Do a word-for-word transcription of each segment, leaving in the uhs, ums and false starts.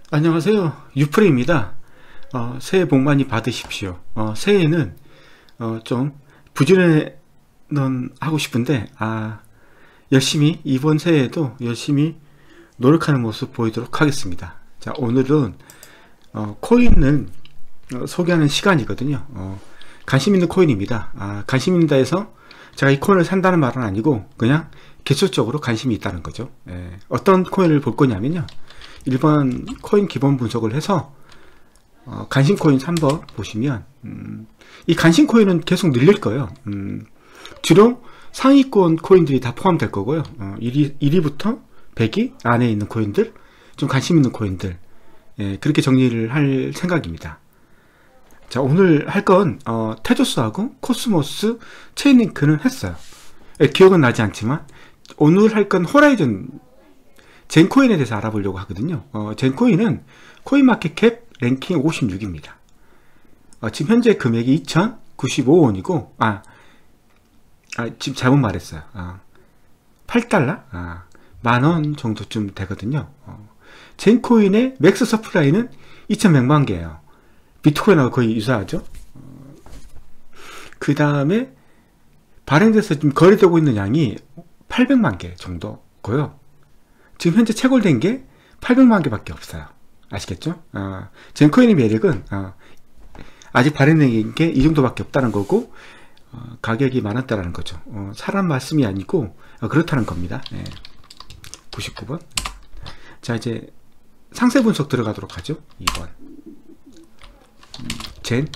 안녕하세요. 유프레입니다. 어, 새해 복 많이 받으십시오. 어, 새해에는 어, 좀 부지런히 하고 싶은데 아, 열심히 이번 새해에도 열심히 노력하는 모습 보이도록 하겠습니다. 자, 오늘은 어, 코인을 어, 소개하는 시간이거든요. 어, 관심 있는 코인입니다. 아, 관심 있다 해서 제가 이 코인을 산다는 말은 아니고 그냥 개수적으로 관심이 있다는 거죠. 예, 어떤 코인을 볼 거냐면요, 일반 코인 기본 분석을 해서 어, 관심 코인 삼 번 보시면 음, 이 관심 코인은 계속 늘릴 거예요. 음, 주로 상위권 코인들이 다 포함될 거고요. 어, 일 위, 일 위부터 백 위 안에 있는 코인들, 좀 관심 있는 코인들, 예, 그렇게 정리를 할 생각입니다. 자, 오늘 할 건 어, 테조스하고 코스모스 체인링크는 했어요. 예, 기억은 나지 않지만 오늘 할 건 호라이즌 젠코인에 대해서 알아보려고 하거든요. 어, 젠코인은 코인마켓캡 랭킹 오십육 위입니다. 어, 지금 현재 금액이 이천구십오 원이고 아, 아 지금 잘못 말했어요. 아, 팔 달러? 아, 만원 정도쯤 되거든요. 어, 젠코인의 맥스 서플라이는 이천백만 개예요. 비트코인하고 거의 유사하죠. 어, 그 다음에 발행돼서 지금 거래되고 있는 양이 팔백만 개 정도고요. 지금 현재 채굴된 게 팔백만 개밖에 없어요. 아시겠죠? 어, 젠코인의 매력은 어, 아직 발행된 게 이 정도밖에 없다는 거고 어, 가격이 많았다는 거죠. 어, 사람 말씀이 아니고 어, 그렇다는 겁니다. 예. 구십구 번. 자, 이제 상세 분석 들어가도록 하죠. 이 번. 음, 젠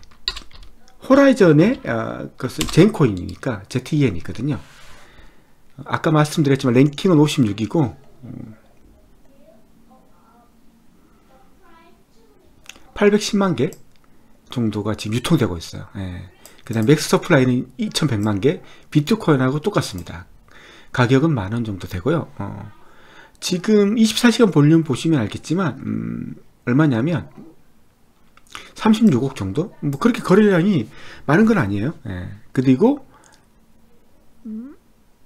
호라이즌의 어, 그것은 젠코인이니까 제트이엔 이거든요. 아까 말씀드렸지만 랭킹은 오십육 위고 음, 팔백십만 개 정도가 지금 유통되고 있어요. 예. 그 다음 맥스 서플라이는 이천백만 개, 비트코인하고 똑같습니다. 가격은 만원 정도 되고요. 어, 지금 이십사 시간 볼륨 보시면 알겠지만 음, 얼마냐면 삼십육억 정도? 뭐 그렇게 거래량이 많은 건 아니에요. 예. 그리고 음,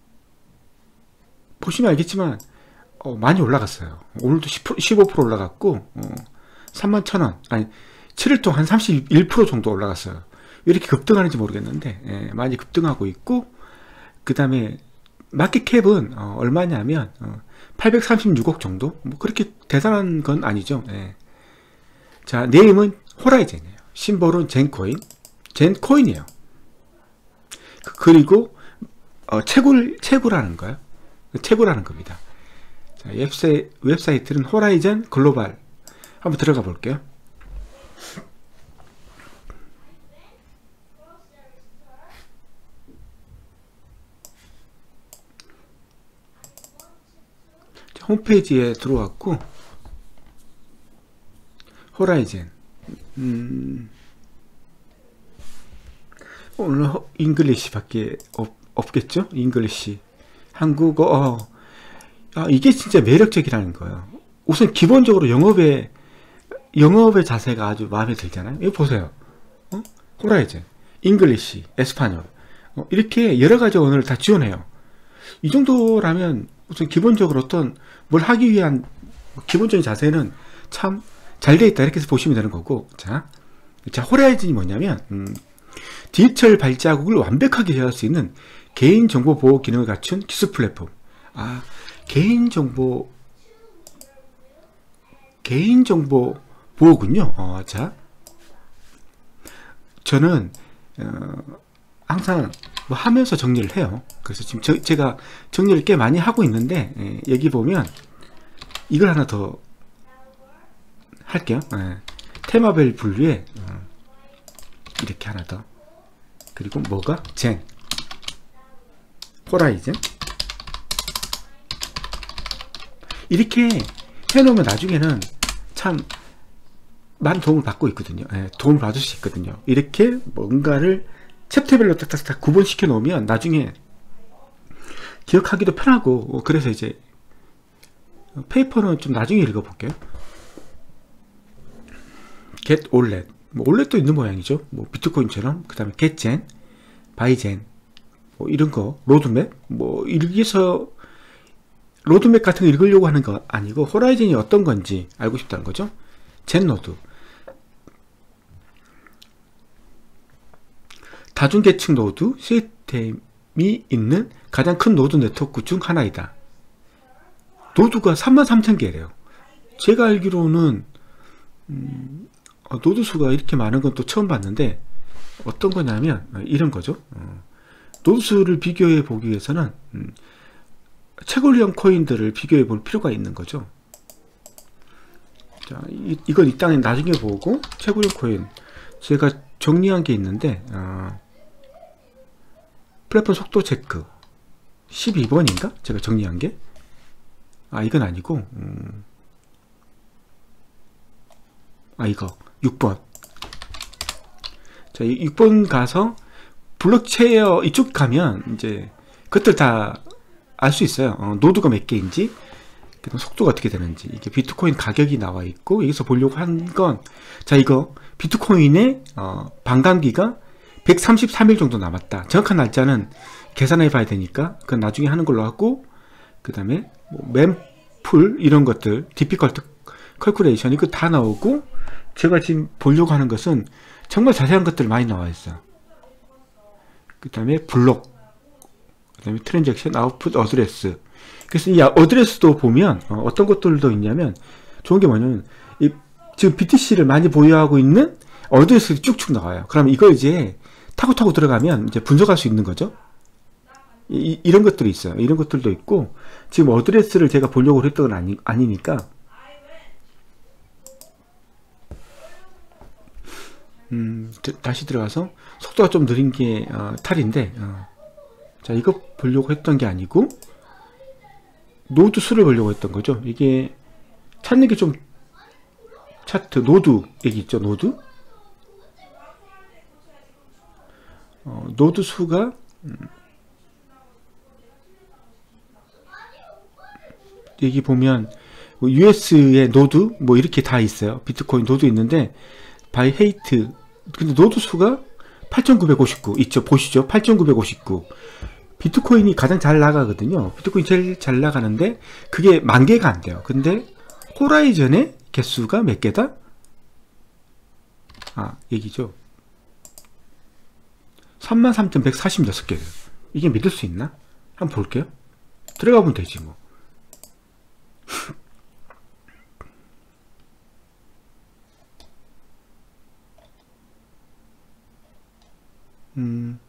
보시면 알겠지만 어, 많이 올라갔어요. 오늘도 십오 퍼센트 올라갔고 어, 삼만 천 원, 아니 칠 일 동안 한 삼십일 퍼센트 정도 올라갔어요. 왜 이렇게 급등하는지 모르겠는데 예, 많이 급등하고 있고, 그 다음에 마켓캡은 어, 얼마냐면 어, 팔백삼십육억 정도? 뭐 그렇게 대단한 건 아니죠. 예. 자, 네임은 호라이즌이에요. 심볼은 젠코인, 젠코인이에요. 그, 그리고 어, 채굴, 채굴하는 거예요. 채굴하는 겁니다. 자, 웹사이, 웹사이트는 호라이즌 글로벌. 한번 들어가 볼게요. 자, 홈페이지에 들어왔고 호라이즌 음, 오늘 잉글리시 밖에 없, 없겠죠? 잉글리시 한국어. 어, 아, 이게 진짜 매력적이라는 거예요. 우선 기본적으로 영업의 영업의 자세가 아주 마음에 들잖아요. 이거 보세요. 어? 호라이즌, 잉글리시, 에스파뇰 어, 이렇게 여러 가지 언어를 다 지원해요. 이 정도라면 우선 기본적으로 어떤 뭘 하기 위한 기본적인 자세는 참 잘 돼 있다, 이렇게 해서 보시면 되는 거고. 자, 자 호라이즌이 뭐냐면 음, 디지털 발자국을 완벽하게 제어할 수 있는 개인정보 보호 기능을 갖춘 기술 플랫폼. 아, 개인정보 개인정보 보호군요. 어, 자, 저는 어, 항상 뭐 하면서 정리를 해요. 그래서 지금 저, 제가 정리를 꽤 많이 하고 있는데 예, 여기 보면 이걸 하나 더 할게요. 예, 테마별 분류에 어, 이렇게 하나 더, 그리고 뭐가 젠, 호라이즌 이렇게 해놓으면 나중에는 참 많은 도움을 받고 있거든요. 예, 도움을 받을 수 있거든요. 이렇게 뭔가를 챕터별로 딱딱딱 구분시켜 놓으면 나중에 기억하기도 편하고. 그래서 이제 페이퍼는 좀 나중에 읽어볼게요. get 올렛, 뭐 올렛도 있는 모양이죠. 뭐 비트코인처럼. 그 다음에 getgen, buygen, 뭐 이런 거, 로드맵, 뭐 여기서 로드맵 같은 거 읽으려고 하는 거 아니고 호라이즌이 어떤 건지 알고 싶다는 거죠. 젠노드. 다중계층 노드 시스템이 있는 가장 큰 노드 네트워크 중 하나이다. 노드가 삼만 삼천 개래요. 제가 알기로는 음, 어, 노드 수가 이렇게 많은 건 또 처음 봤는데, 어떤 거냐면 어, 이런 거죠. 어, 노드 수를 비교해 보기 위해서는 음, 채굴형 코인들을 비교해 볼 필요가 있는 거죠. 자, 이, 이건 이 땅에 나중에 보고, 채굴형 코인 제가 정리한 게 있는데, 어, 플랫폼 속도 체크 십이 번인가? 제가 정리한 게, 아 이건 아니고, 음, 아 이거 육 번. 자, 육 번 가서 블록체어 이쪽 가면 이제 그것들 다 알 수 있어요. 어, 노드가 몇 개인지, 그다음 속도가 어떻게 되는지, 이게 비트코인 가격이 나와 있고, 여기서 보려고 한 건, 자 이거 비트코인의 어, 반감기가 백삼십삼 일 정도 남았다. 정확한 날짜는 계산해 봐야 되니까 그건 나중에 하는 걸로 하고, 그 다음에 뭐 mem풀 이런 것들, 디피컬트 컬큘레이션 이거 다 나오고, 제가 지금 보려고 하는 것은 정말 자세한 것들 많이 나와 있어요. 그 다음에 블록, 그 다음에 트랜잭션 아웃풋 어드레스. 그래서 이 어드레스도 보면 어, 어떤 것들도 있냐면, 좋은 게 뭐냐면 이, 지금 비티씨를 많이 보유하고 있는 어드레스가 쭉쭉 나와요. 그럼 이거 이제 타고 타고 들어가면 이제 분석할 수 있는 거죠. 이, 이런 것들이 있어요. 이런 것들도 있고, 지금 어드레스를 제가 보려고 했던 건 아니, 아니니까 음, 다시 들어가서 속도가 좀 느린 게 어, 탈인데, 어. 자 이거 보려고 했던 게 아니고 노드 수를 보려고 했던 거죠. 이게 찾는 게 좀, 차트 노드 얘기 있죠. 노드 어, 노드 수가 음, 여기 보면 뭐 유에스의 노드 뭐 이렇게 다 있어요. 비트코인 노드 있는데 바이 헤이트, 근데 노드 수가 팔천구백오십구 있죠. 보시죠. 팔천구백오십구. 비트코인이 가장 잘 나가거든요. 비트코인 제일 잘 나가는데 그게 만 개가 안 돼요. 근데 호라이즌의 개수가 몇 개다? 아 얘기죠. 삼만 삼천백사십육 개예요. 이게 믿을 수 있나? 한번 볼게요. 들어가 보면 되지 뭐. 음,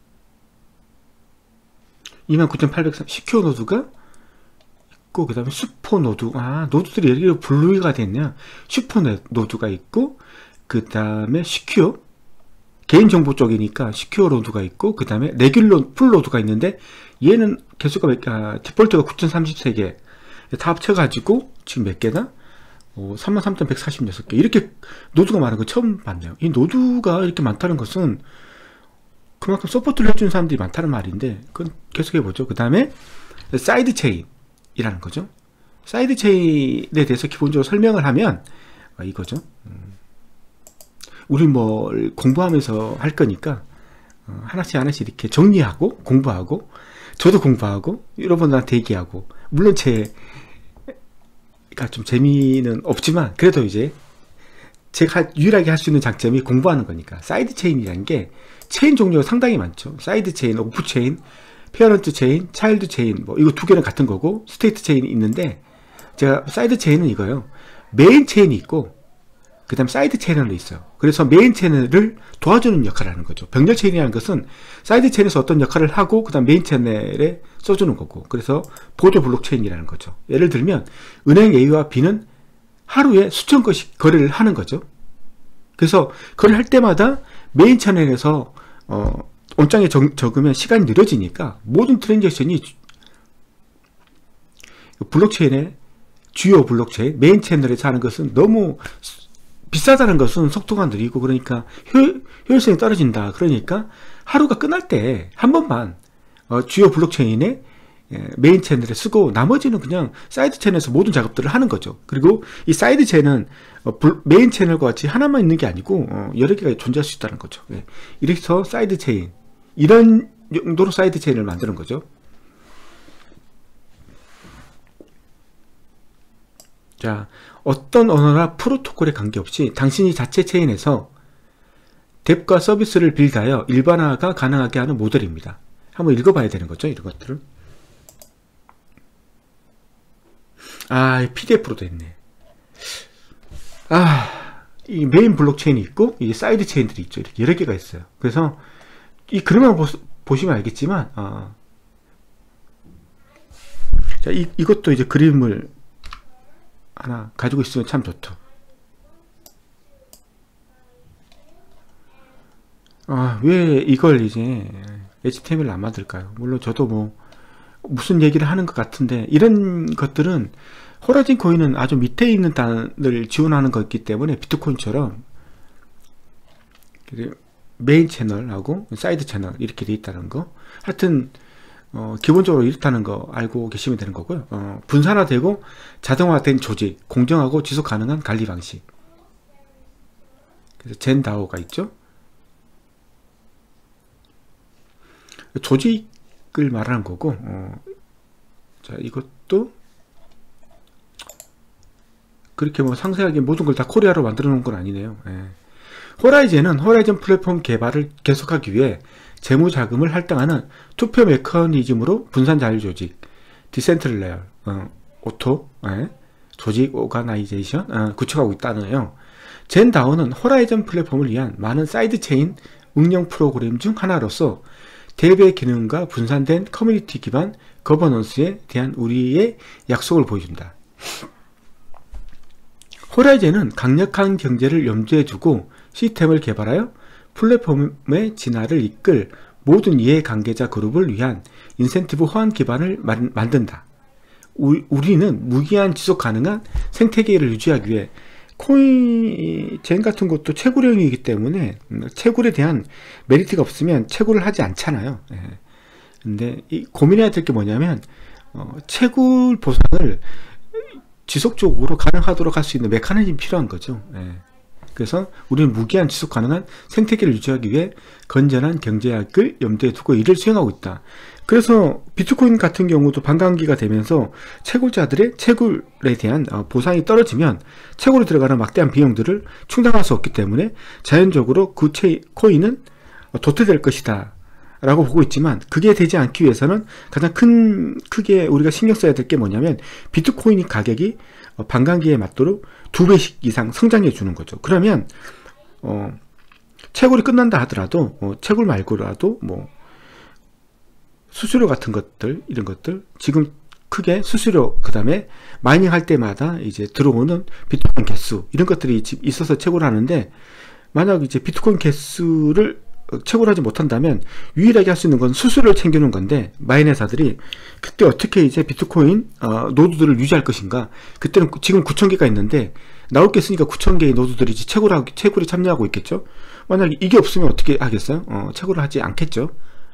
이만 구천팔백삼 시큐어 노드가 있고, 그 다음에 슈퍼 노드, 아 노드들이 여기로 분류가 됐냐. 슈퍼 노드가 있고, 그 다음에 시큐어 개인정보 쪽이니까 시큐어 노드가 있고, 그 다음에 레귤러 풀 노드가 있는데, 얘는 개수가 몇, 아, 디폴트가 구천삼십삼 개 다 합쳐가지고 지금 몇 개다? 어, 삼만 삼천백사십육 개. 이렇게 노드가 많은 거 처음 봤네요. 이 노드가 이렇게 많다는 것은 그만큼 서포트를 해주는 사람들이 많다는 말인데, 그건 계속해보죠. 그 다음에 사이드 체인이라는 거죠. 사이드 체인에 대해서 기본적으로 설명을 하면 어, 이거죠. 음, 우리 뭐 공부하면서 할 거니까 어, 하나씩 하나씩 이렇게 정리하고 공부하고, 저도 공부하고 여러분들한테 얘기하고, 물론 제가 좀 재미는 없지만 그래도 이제 제가 유일하게 할 수 있는 장점이 공부하는 거니까. 사이드 체인이라는 게 체인 종류가 상당히 많죠. 사이드 체인, 오프 체인, 페어런트 체인, 차일드 체인, 뭐 이거 두 개는 같은 거고, 스테이트 체인이 있는데, 제가 사이드 체인은 이거예요. 메인 체인이 있고, 그 다음 사이드 체인이 있어요. 그래서 메인 체인을 도와주는 역할을 하는 거죠. 병렬 체인이라는 것은 사이드 체인에서 어떤 역할을 하고, 그 다음 메인 체인에 써주는 거고, 그래서 보조 블록 체인이라는 거죠. 예를 들면 은행 A와 B는 하루에 수천 건씩 거래를 하는 거죠. 그래서 거래를 할 때마다 메인 채널에서 어, 온장에 적, 적으면 시간이 느려지니까 모든 트랜잭션이 블록체인의 주요 블록체인 메인 채널에서 하는 것은 너무 비싸다는 것은 속도가 느리고, 그러니까 효, 효율성이 떨어진다. 그러니까 하루가 끝날 때 한 번만 어, 주요 블록체인의 메인 채널에 쓰고, 나머지는 그냥 사이드 채널에서 모든 작업들을 하는 거죠. 그리고 이 사이드 채널은 어, 메인 채널과 같이 하나만 있는 게 아니고 어, 여러 개가 존재할 수 있다는 거죠. 예. 이렇게 해서 사이드 체인, 이런 용도로 사이드 체인을 만드는 거죠. 자, 어떤 언어나 프로토콜에 관계없이 당신이 자체 체인에서 뎁과 서비스를 빌드하여 일반화가 가능하게 하는 모델입니다. 한번 읽어봐야 되는 거죠, 이런 것들을. 아, 피디에프로 됐네. 아, 이 메인 블록체인이 있고, 이게 사이드 체인들이 있죠. 이렇게 여러 개가 있어요. 그래서, 이 그림만 보, 보시면 알겠지만, 어. 자, 이, 이것도 이제 그림을 하나 가지고 있으면 참 좋죠. 아, 왜 이걸 이제 에이치티엠엘을 안 만들까요? 물론 저도 뭐 무슨 얘기를 하는 것 같은데, 이런 것들은 호라이즌 코인은 아주 밑에 있는 단을 지원하는 거기 때문에 비트코인처럼 메인 채널하고 사이드 채널 이렇게 돼 있다는 거, 하여튼 어, 기본적으로 이렇다는 거 알고 계시면 되는 거고요. 어, 분산화되고 자동화된 조직, 공정하고 지속 가능한 관리 방식. 그래서 젠다오가 있죠. 조직을 말하는 거고, 어, 자, 이것도 그렇게 뭐 상세하게 모든 걸 다 코리아로 만들어 놓은 건 아니네요. 예. 호라이즌은 호라이즌 플랫폼 개발을 계속하기 위해 재무 자금을 할당하는 투표 메커니즘으로 분산 자율 조직, 디센트럴레어, 어, 오토, 예, 조직 오가나이제이션 어, 구축하고 있다네요. 젠다오는 호라이즌 플랫폼을 위한 많은 사이드 체인 응용 프로그램 중 하나로서 대외 기능과 분산된 커뮤니티 기반 거버넌스에 대한 우리의 약속을 보여준다. 호라이즌은 강력한 경제를 염두에 두고 시스템을 개발하여 플랫폼의 진화를 이끌 모든 이해관계자 그룹을 위한 인센티브 호환 기반을 만든다. 우리는 무기한 지속 가능한 생태계를 유지하기 위해 코인, 젠 같은 것도 채굴형이기 때문에 채굴에 대한 메리트가 없으면 채굴을 하지 않잖아요. 예. 근데 이 고민해야 될 게 뭐냐면, 어, 채굴 보상을 지속적으로 가능하도록 할 수 있는 메커니즘이 필요한 거죠. 예. 그래서 우리는 무기한 지속 가능한 생태계를 유지하기 위해 건전한 경제학을 염두에 두고 이를 수행하고 있다. 그래서 비트코인 같은 경우도 반감기가 되면서 채굴자들의 채굴에 대한 보상이 떨어지면 채굴에 들어가는 막대한 비용들을 충당할 수 없기 때문에 자연적으로 그 코인은 도태될 것이다 라고 보고 있지만, 그게 되지 않기 위해서는 가장 큰 크게 우리가 신경 써야 될 게 뭐냐면, 비트코인 가격이 반감기에 맞도록 두 배씩 이상 성장해 주는 거죠. 그러면 어, 채굴이 끝난다 하더라도 어, 채굴 말고라도 뭐 수수료 같은 것들, 이런 것들 지금 크게 수수료, 그 다음에 마이닝 할 때마다 이제 들어오는 비트코인 개수, 이런 것들이 있어서 채굴을 하는데, 만약 이제 비트코인 개수를 채굴하지 못한다면 유일하게 할 수 있는 건 수수료를 챙기는 건데, 마이너사들이 그때 어떻게 이제 비트코인 어, 노드들을 유지할 것인가. 그때는 지금 구천 개가 있는데 나올 게 있으니까 구천 개의 노드들이 채굴하고, 채굴에 참여하고 있겠죠. 만약 이게 없으면 어떻게 하겠어요? 어, 채굴을 하지 않겠죠.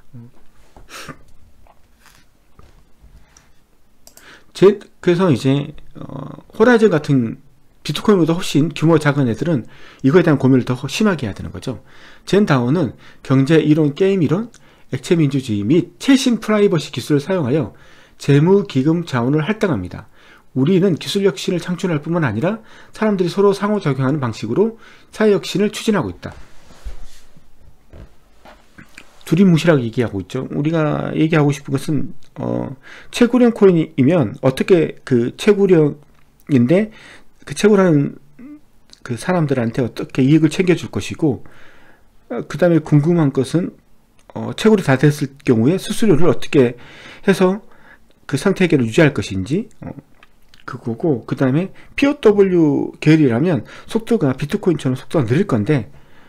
제, 그래서 이제 어, 호라이즌 같은 비트코인보다 훨씬 규모 작은 애들은 이거에 대한 고민을 더 심하게 해야 되는 거죠. 젠다오는 경제 이론, 게임 이론, 액체 민주주의 및 최신 프라이버시 기술을 사용하여 재무 기금 자원을 할당합니다. 우리는 기술 혁신을 창출할 뿐만 아니라 사람들이 서로 상호작용하는 방식으로 사회 혁신을 추진하고 있다. 두리뭉실하게 얘기하고 있죠. 우리가 얘기하고 싶은 것은 어, 채굴형 코인이면 어떻게 그 채굴형인데 그 채굴하는 그 사람들한테 어떻게 이익을 챙겨줄 것이고, 어, 그 다음에 궁금한 것은 어, 채굴이 다 됐을 경우에 수수료를 어떻게 해서 그 생태계를 유지할 것인지, 어, 그거고, 그 다음에 피오더블유 계열이라면 속도가 비트코인처럼 속도가 느릴 건데,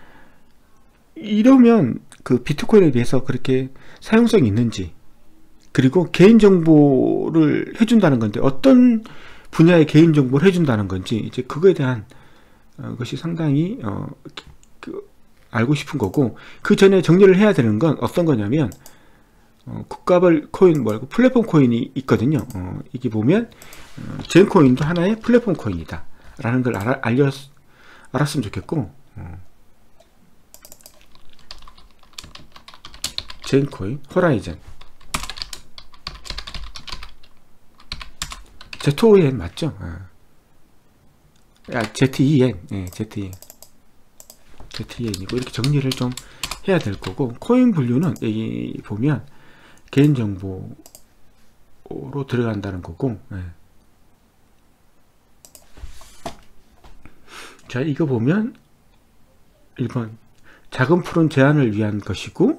이러면 그 비트코인에 대해서 그렇게 사용성이 있는지, 그리고 개인정보를 해준다는 건데 어떤 분야의 개인정보를 해준다는 건지, 이제 그거에 대한 어, 것이 상당히 어, 그, 알고 싶은 거고, 그 전에 정리를 해야 되는 건 어떤 거냐면, 어, 국가별 코인 말고 플랫폼 코인이 있거든요. 어, 이게 보면 어, 젠 코인도 하나의 플랫폼 코인이다 라는 걸 알아, 알려, 알았으면 좋겠고, 어. 젠 코인, 호라이즌 제트 오 엔 맞죠? 어. 아, 제이엔, 예, 제이엔. 제이엔이고, 이렇게 정리를 좀 해야 될 거고, 코인 분류는 여기 보면 개인정보로 들어간다는 거고, 예. 자, 이거 보면 일 번 작은 풀은 제한을 위한 것이고,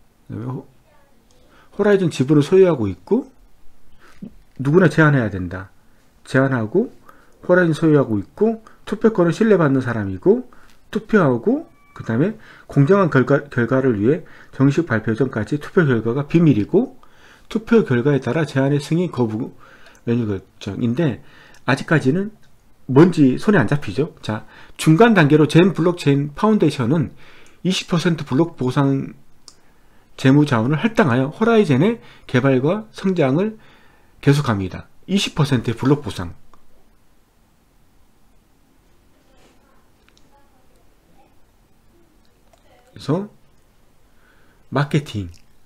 호라이즌 지분을 소유하고 있고, 누구나 제한해야 된다. 제한하고 호라이즌 소유하고 있고, 투표권을 신뢰받는 사람이고, 투표하고 그 다음에 공정한 결과, 결과를 위해 정식 발표 전까지 투표 결과가 비밀이고, 투표 결과에 따라 제한의 승인 거부 메뉴 결정인데, 아직까지는 뭔지 손에 안 잡히죠. 자, 중간 단계로 젠 블록체인 파운데이션은 이십 퍼센트 블록 보상 재무 자원을 할당하여 호라이즌의 개발과 성장을 계속합니다. 이십 퍼센트의 블록 보상. 그래서 마케팅,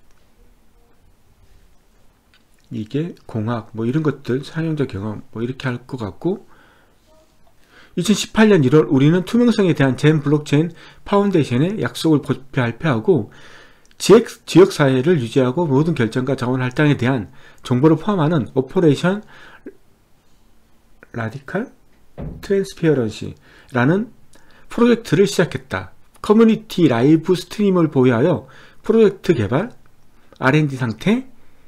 이게 공학 뭐 이런 것들, 사용자 경험 뭐 이렇게 할 것 같고, 이천십팔 년 일 월 우리는 투명성에 대한 젠 블록체인 파운데이션의 약속을 발표하고, 지역, 지역사회를 유지하고 모든 결정과 자원 할당에 대한 정보를 포함하는 오퍼레이션 라디칼 트랜스피어런시라는 프로젝트를 시작했다. 커뮤니티 라이브 스트림을 보유하여 프로젝트 개발, 알 앤 디 상태,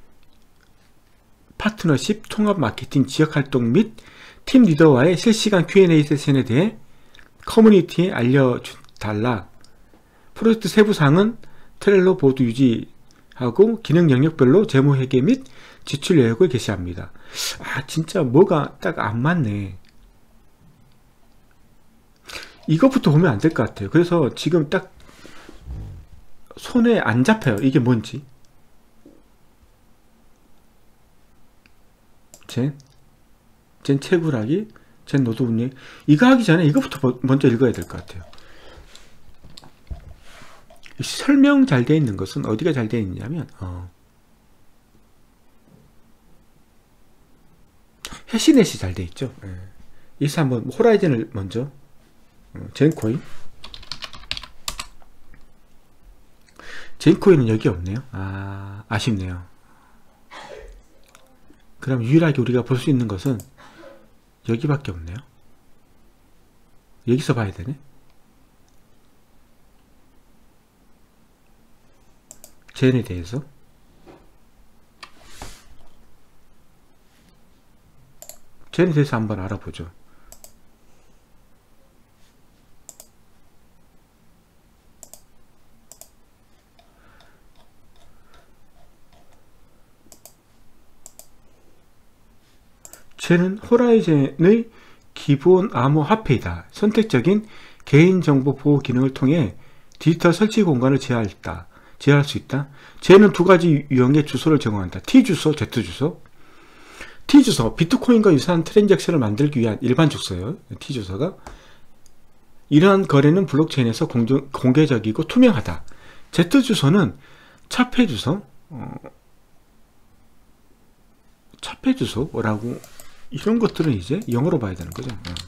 파트너십, 통합 마케팅, 지역활동 및 팀 리더와의 실시간 큐 앤 에이 세션에 대해 커뮤니티에 알려달라. 프로젝트 세부사항은 트렐로 보드 유지하고 기능 영역별로 재무 회계 및 지출 내역을 게시합니다. 아, 진짜 뭐가 딱 안 맞네. 이것부터 보면 안 될 것 같아요. 그래서 지금 딱 손에 안 잡혀요. 이게 뭔지. 젠, 젠 채굴하기, 젠 노드 운영. 이거 하기 전에 이거부터 먼저 읽어야 될 것 같아요. 설명 잘 되어 있는 것은 어디가 잘 되어 있냐면, 어, 해시넷이 잘 되어 있죠. 예. 여기서 한번 호라이즌을 먼저, 어, 젠코인. 젠코인은 여기 없네요. 아, 아쉽네요. 그럼 유일하게 우리가 볼 수 있는 것은 여기밖에 없네요. 여기서 봐야 되네. 젠에 대해서. 젠에 대해서 한번 알아보죠. 젠은 호라이즌의 기본 암호화폐이다. 선택적인 개인정보 보호 기능을 통해 디지털 설치 공간을 제어했다. 제어할 수 있다. 젠은 두 가지 유형의 주소를 제공한다. T주소, Z주소. T주소, 비트코인과 유사한 트랜잭션을 만들기 위한 일반 주소예요. T주소가. 이러한 거래는 블록체인에서 공정, 공개적이고 투명하다. Z주소는 차폐 주소, 어, 차폐 주소라고, 이런 것들은 이제 영어로 봐야 되는 거죠. 어.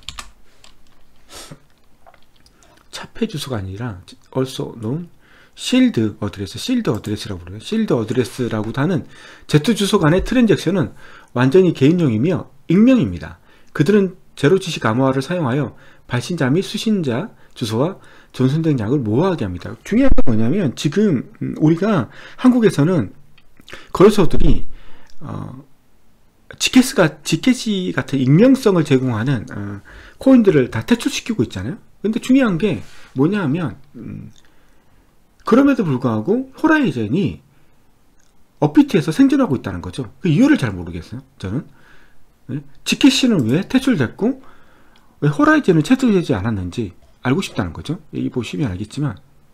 차폐 주소가 아니라 also known 실드 어드레스, 실드 어드레스라고 부르요. 실드 어드레스라고 하는 Z 주소 간의 트랜잭션은 완전히 개인용이며 익명입니다. 그들은 제로 지식 암호화를 사용하여 발신자 및 수신자 주소와 전송된 양을 모호하게 합니다. 중요한 건 뭐냐면, 지금 우리가 한국에서는 거래소들이 어, 지켓스가, 지켓이 같은 익명성을 제공하는 어, 코인들을 다 퇴출시키고 있잖아요. 근데 중요한 게 뭐냐 하면, 음, 그럼에도 불구하고 호라이즌이 업비트에서 생존하고 있다는 거죠. 그 이유를 잘 모르겠어요, 저는. 네? 지켓시는 왜 퇴출됐고 왜 호라이즌은 퇴출되지 않았는지 알고 싶다는 거죠. 여기 보시면 알겠지만,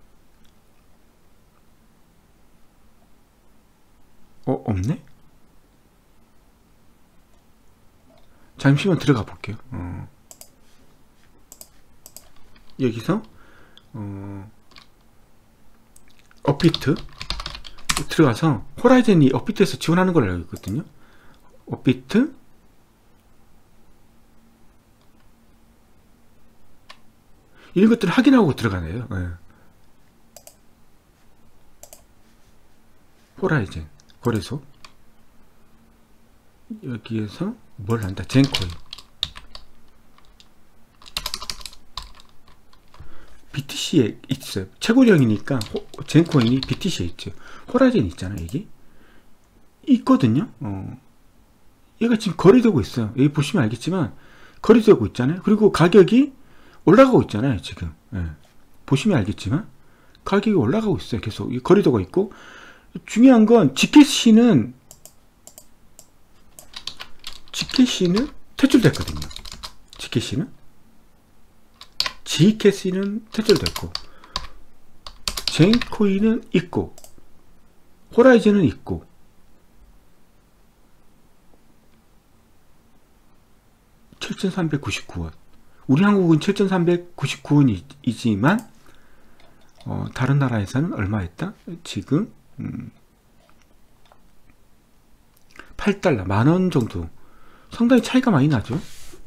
어, 없네? 잠시만 들어가 볼게요. 어. 여기서 어, 업비트 들어가서 호라이즌이 업비트에서 지원하는 걸 알고 있거든요. 업비트 이런 것들을 확인하고 들어가네요. 예. 호라이즌 거래소, 여기에서 뭘 한다. 젠코인, 비티씨에 있어요. 채굴형이니까 젠코인이 비티씨에 있죠. 호라이즌 있잖아요. 여기 있거든요. 어. 얘가 지금 거래되고 있어요. 여기 보시면 알겠지만 거래되고 있잖아요. 그리고 가격이 올라가고 있잖아요. 지금 예. 보시면 알겠지만 가격이 올라가고 있어요. 계속 거래되고 있고, 중요한 건 지켓시는 지켓시는 퇴출됐거든요. 지켓시는 지켓시는 퇴출됐고, 젠코인은 있고, 호라이즌은 있고, 칠천삼백구십구 원. 우리 한국은 칠천삼백구십구 원이지만 어, 다른 나라에서는 얼마 했다? 지금 음, 팔 달러, 만 원 정도. 상당히 차이가 많이 나죠.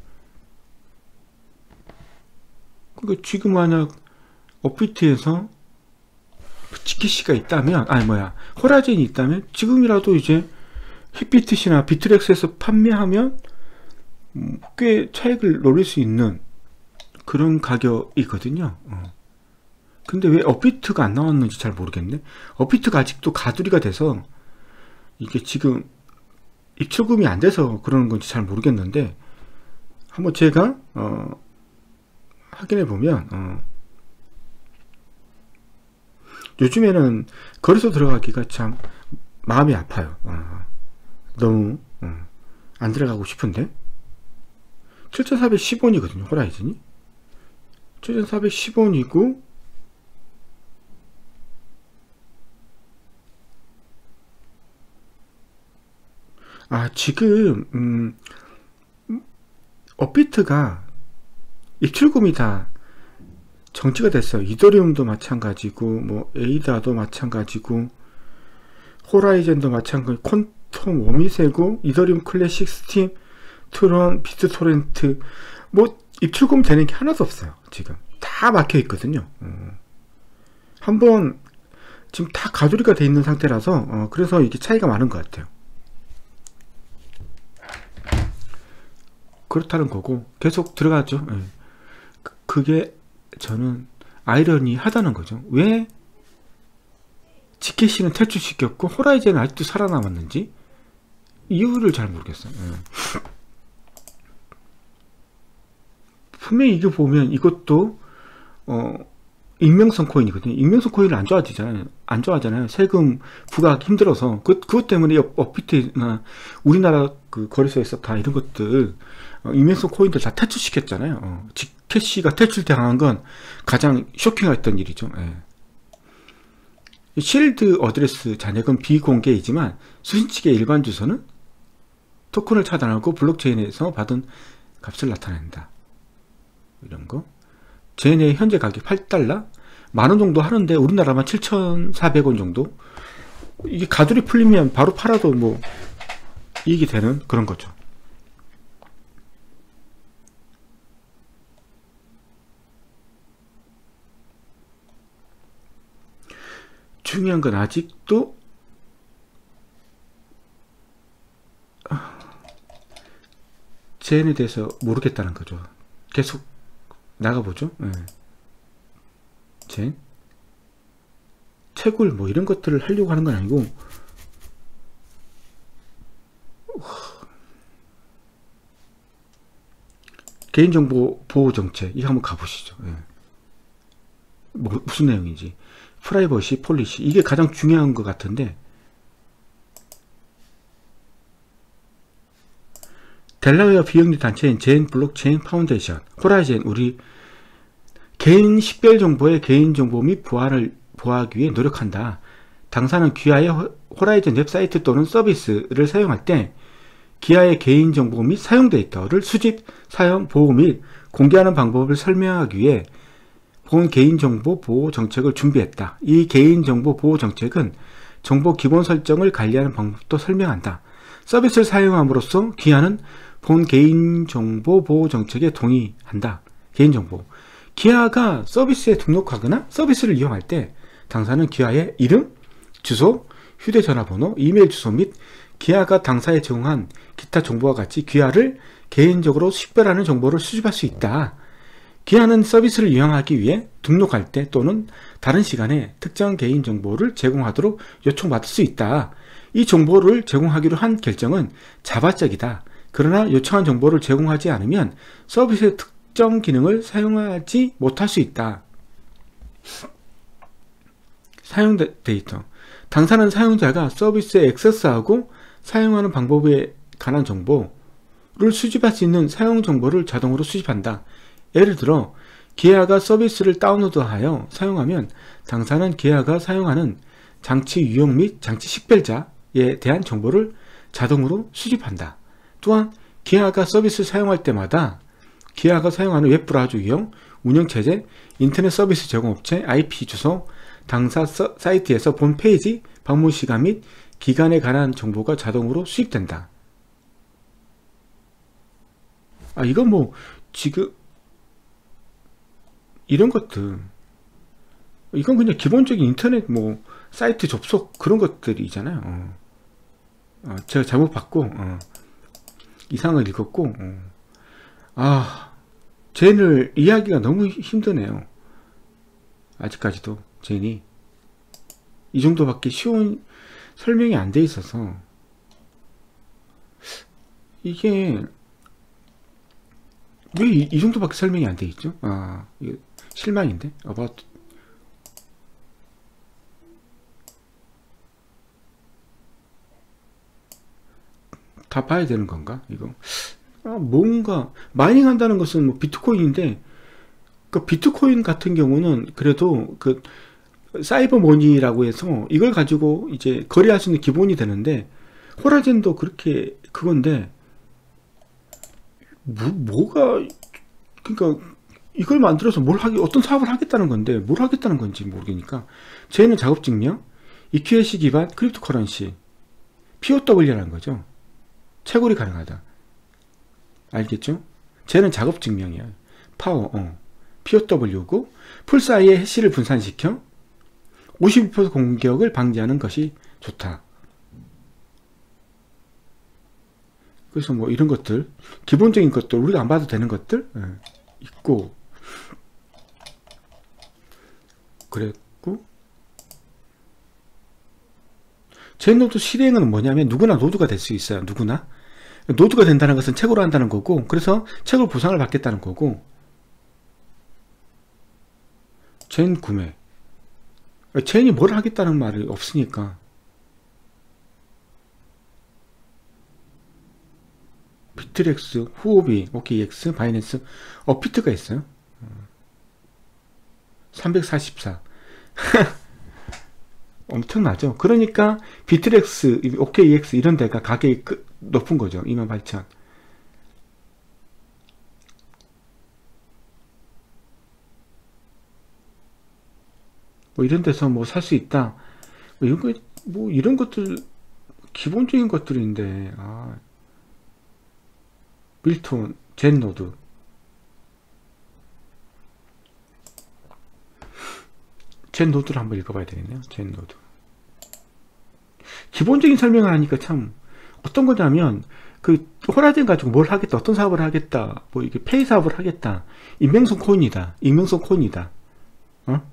그러니까 지금 만약 업비트에서 지켓시가 있다면, 아니 뭐야, 호라이즌이 있다면 지금이라도 이제 힙비트시나 비트렉스에서 판매하면 꽤 차익을 노릴 수 있는 그런 가격이거든요. 어. 근데 왜 업비트가 안 나왔는지 잘 모르겠네. 업비트가 아직도 가두리가 돼서 이게 지금 입출금이 안 돼서 그러는 건지 잘 모르겠는데, 한번 제가 어, 확인해 보면 어, 요즘에는 거래소 들어가기가 참 마음이 아파요. 어, 너무 어, 안 들어가고 싶은데 칠천사백십 원이거든요. 호라이즌이 칠천사백십 원이고, 아 지금 음, 업비트가 입출금이 다 정지가 됐어요. 이더리움도 마찬가지고, 뭐 에이다도 마찬가지고, 호라이즌도 마찬가지고, 퀀텀 워미세고, 이더리움 클래식, 스팀, 트론, 비트토렌트, 뭐 입출금 되는 게 하나도 없어요. 지금 다 막혀 있거든요. 어. 한번 지금 다 가두리가 돼 있는 상태라서 어, 그래서 이게 차이가 많은 것 같아요. 그렇다는 거고 계속 들어가죠. 예. 그, 그게 저는 아이러니하다는 거죠. 왜 지켓시는 퇴출시켰고 호라이즌은 아직도 살아남았는지 이유를 잘 모르겠어요. 예. 분명히 이거 보면 이것도 어, 익명성 코인이거든요. 익명성 코인을 안 좋아하잖아요. 안 좋아하잖아요. 세금 부과하기 힘들어서. 그, 그것 때문에 업비트나 우리나라 그 거래소에서 다 이런 것들 어, 익명성 코인들 다 퇴출시켰잖아요. 어, 지켓시가 퇴출당한 건 가장 쇼킹했던 일이죠. 예. 실드 어드레스 잔액은 비공개이지만 수신 측의 일반 주소는 토큰을 차단하고 블록체인에서 받은 값을 나타낸다. 이런 거. 젠의 현재 가격 팔 달러? 만원 정도 하는데 우리나라만 칠천사백 원 정도? 이게 가두리 풀리면 바로 팔아도 뭐 이익이 되는 그런 거죠. 중요한 건 아직도 젠에 대해서 모르겠다는 거죠. 계속 나가보죠. 네. 젠 채굴 뭐 이런 것들을 하려고 하는 건 아니고, 개인정보 보호 정책 이거 한번 가보시죠. 네. 뭐, 무슨 내용인지. 프라이버시 폴리시 이게 가장 중요한 것 같은데, 델라웨어 비영리 단체인 젠 블록체인 파운데이션, 호라이즌 우리 개인 식별 정보의 개인정보 및 보안을 보호하기 위해 노력한다. 당사는 기아의 호라이즌 웹사이트 또는 서비스를 사용할 때 기아의 개인정보 및 사용 데이터를 수집, 사용, 보호 및 공개하는 방법을 설명하기 위해 본 개인정보 보호 정책을 준비했다. 이 개인정보 보호 정책은 정보 기본 설정을 관리하는 방법도 설명한다. 서비스를 사용함으로써 기아는 본 개인정보 보호 정책에 동의한다. 개인정보. 기아가 서비스에 등록하거나 서비스를 이용할 때 당사는 기아의 이름, 주소, 휴대전화번호, 이메일 주소 및 기아가 당사에 제공한 기타 정보와 같이 기아를 개인적으로 식별하는 정보를 수집할 수 있다. 기아는 서비스를 이용하기 위해 등록할 때 또는 다른 시간에 특정 개인 정보를 제공하도록 요청받을 수 있다. 이 정보를 제공하기로 한 결정은 자발적이다. 그러나 요청한 정보를 제공하지 않으면 서비스의 특정 기능을 사용하지 못할 수 있다. 사용 데이터. 당사는 사용자가 서비스에 액세스하고 사용하는 방법에 관한 정보를 수집할 수 있는 사용 정보를 자동으로 수집한다. 예를 들어 기아가 서비스를 다운로드하여 사용하면 당사는 기아가 사용하는 장치 유형 및 장치 식별자에 대한 정보를 자동으로 수집한다. 또한 기아가 서비스를 사용할 때마다 기아가 사용하는 웹브라우저 유형, 운영체제, 인터넷 서비스 제공업체, 아이피 주소, 당사 사이트에서 본 페이지, 방문 시간 및 기간에 관한 정보가 자동으로 수집된다. 아, 이건 뭐 지금 이런 것들, 이건 그냥 기본적인 인터넷 뭐 사이트 접속 그런 것들이잖아요. 어. 어, 제가 잘못 봤고 어. 이상을 읽었고 어. 아, 젠을 이해하기가 너무 힘드네요. 아직까지도 젠이 이 정도밖에 쉬운 설명이 안 돼 있어서 이게 왜 이 정도밖에 설명이 안 돼 있죠? 아, 이게 실망인데. about 다 봐야 되는 건가? 이거 아, 뭔가 마이닝 한다는 것은 뭐 비트코인인데 그 비트코인 같은 경우는 그래도 그 사이버 머니라고 해서 이걸 가지고 이제 거래할 수 있는 기본이 되는데 호라젠도 그렇게 그건데 뭐, 뭐가 그러니까 이걸 만들어서 뭘 하기 어떤 사업을 하겠다는 건데 뭘 하겠다는 건지 모르겠으니까 쟤는 작업 증명, 이큐에이씨 기반 크립토 커런시 피오더블유라는 거죠. 채굴이 가능하다. 알겠죠? 쟤는 작업 증명이야. 파워, 어. 피오더블유고 풀사이의 해시를 분산시켜 오십이 퍼센트 공격을 방지하는 것이 좋다. 그래서 뭐 이런 것들 기본적인 것들 우리가 안 봐도 되는 것들 예, 있고 그랬고 젠노드 실행은 뭐냐면 누구나 노드가 될 수 있어요. 누구나 노드가 된다는 것은 채굴을 한다는 거고 그래서 채굴 보상을 받겠다는 거고 젠 구매 젠이 뭘 하겠다는 말이 없으니까 비트렉스, 후오비, 오케이엑스, 바이낸스, 어피트가 있어요. 삼백사십사 엄청나죠. 그러니까 비트렉스, 오케이엑스 이런 데가 가격이 높은 거죠. 이만 팔천 뭐 이런 데서 뭐 살 수 있다. 뭐 이런 거, 뭐 이런 것들 기본적인 것들인데 아. 밀톤, 젠노드 젠노드를 한번 읽어봐야 되겠네요. 젠노드 기본적인 설명을 하니까 참 어떤 거냐면 그 호라젠 가지고 뭘 하겠다 어떤 사업을 하겠다 뭐 이게 페이 사업을 하겠다 익명성 코인이다 익명성 코인이다 어?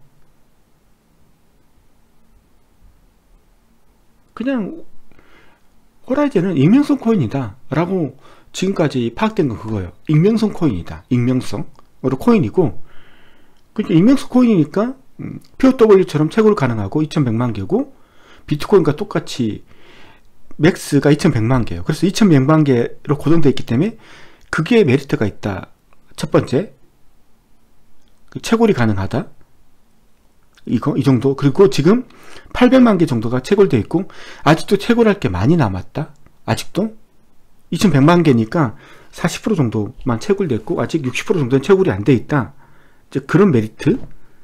그냥 호라젠은 익명성 코인이다 라고 지금까지 파악된 건 그거예요. 익명성 코인이다. 익명성으로 코인이고 그러니까 익명성 코인이니까 음, 피오더블유처럼 채굴 가능하고 이천백만 개고 비트코인과 똑같이 맥스가 이천백만 개예요. 그래서 이천백만 개로 고정되어 있기 때문에 그게 메리트가 있다. 첫 번째 채굴이 가능하다. 이거 이 정도. 그리고 지금 팔백만 개 정도가 채굴되어 있고 아직도 채굴할 게 많이 남았다. 아직도 이천백만 개니까 사십 퍼센트 정도만 채굴됐고 아직 육십 퍼센트 정도는 채굴이 안 돼 있다. 이제 그런 메리트,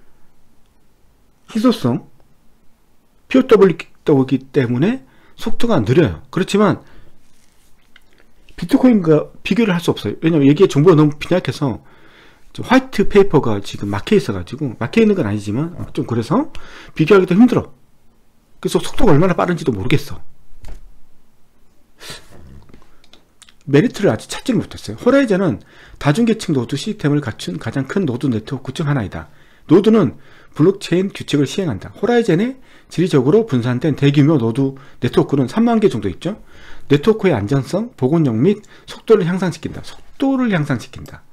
희소성, 피오더블유이기 때문에 속도가 느려요. 그렇지만 비트코인과 비교를 할 수 없어요. 왜냐면 여기에 정보가 너무 빈약해서 좀 화이트 페이퍼가 지금 막혀 있어 가지고, 막혀 있는 건 아니지만 좀 그래서 비교하기도 힘들어. 그래서 속도가 얼마나 빠른지도 모르겠어. 메리트를 아직 찾지는 못했어요. 호라이즌은 다중계층 노드 시스템을 갖춘 가장 큰 노드 네트워크 중 하나이다. 노드는 블록체인 규칙을 시행한다. 호라이즌에 지리적으로 분산된 대규모 노드 네트워크는 삼만 개 정도 있죠. 네트워크의 안전성, 복원력 및 속도를 향상시킨다. 속도를 향상시킨다.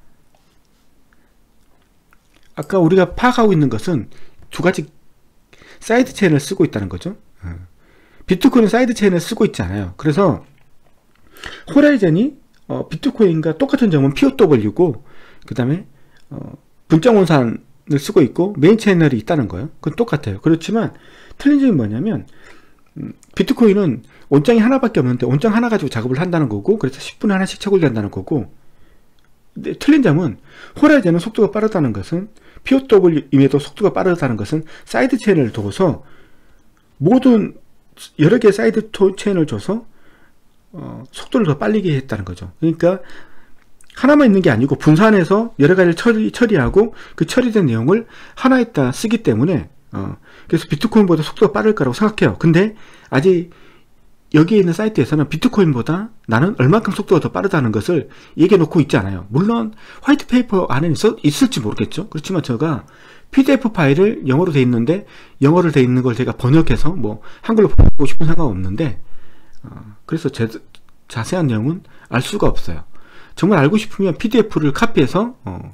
아까 우리가 파악하고 있는 것은 두 가지 사이드 체인을 쓰고 있다는 거죠. 비트코인은 사이드 체인을 쓰고 있지 않아요. 그래서 호라이즌이 어, 비트코인과 똑같은 점은 피오더블유고, 그 다음에 어, 분장 원산을 쓰고 있고 메인 채널이 있다는 거예요. 그건 똑같아요. 그렇지만 틀린 점이 뭐냐면, 음, 비트코인은 원장이 하나밖에 없는데 원장 하나 가지고 작업을 한다는 거고, 그래서 십 분에 하나씩 채굴 한다는 거고. 근데 틀린 점은 호라이즌은 속도가 빠르다는 것은, 피오더블유임에도 속도가 빠르다는 것은 사이드 체인을 둬서 모든 여러 개의 사이드 체인을 줘서 어, 속도를 더 빨리게 했다는 거죠. 그러니까 하나만 있는 게 아니고 분산해서 여러 가지를 처리, 처리하고 그 처리된 내용을 하나에다 쓰기 때문에 어, 그래서 비트코인보다 속도가 빠를 거라고 생각해요. 근데 아직 여기에 있는 사이트에서는 비트코인보다 나는 얼마큼 속도가 더 빠르다는 것을 얘기해 놓고 있지 않아요. 물론 화이트 페이퍼 안에 있을지 모르겠죠. 그렇지만 제가 피디에프 파일을 영어로 돼 있는데, 영어로 돼 있는 걸 제가 번역해서 뭐 한글로 보고 싶은 생각 없는데, 어, 그래서 제, 자세한 내용은 알 수가 없어요. 정말 알고 싶으면 피디에프를 카피해서 어,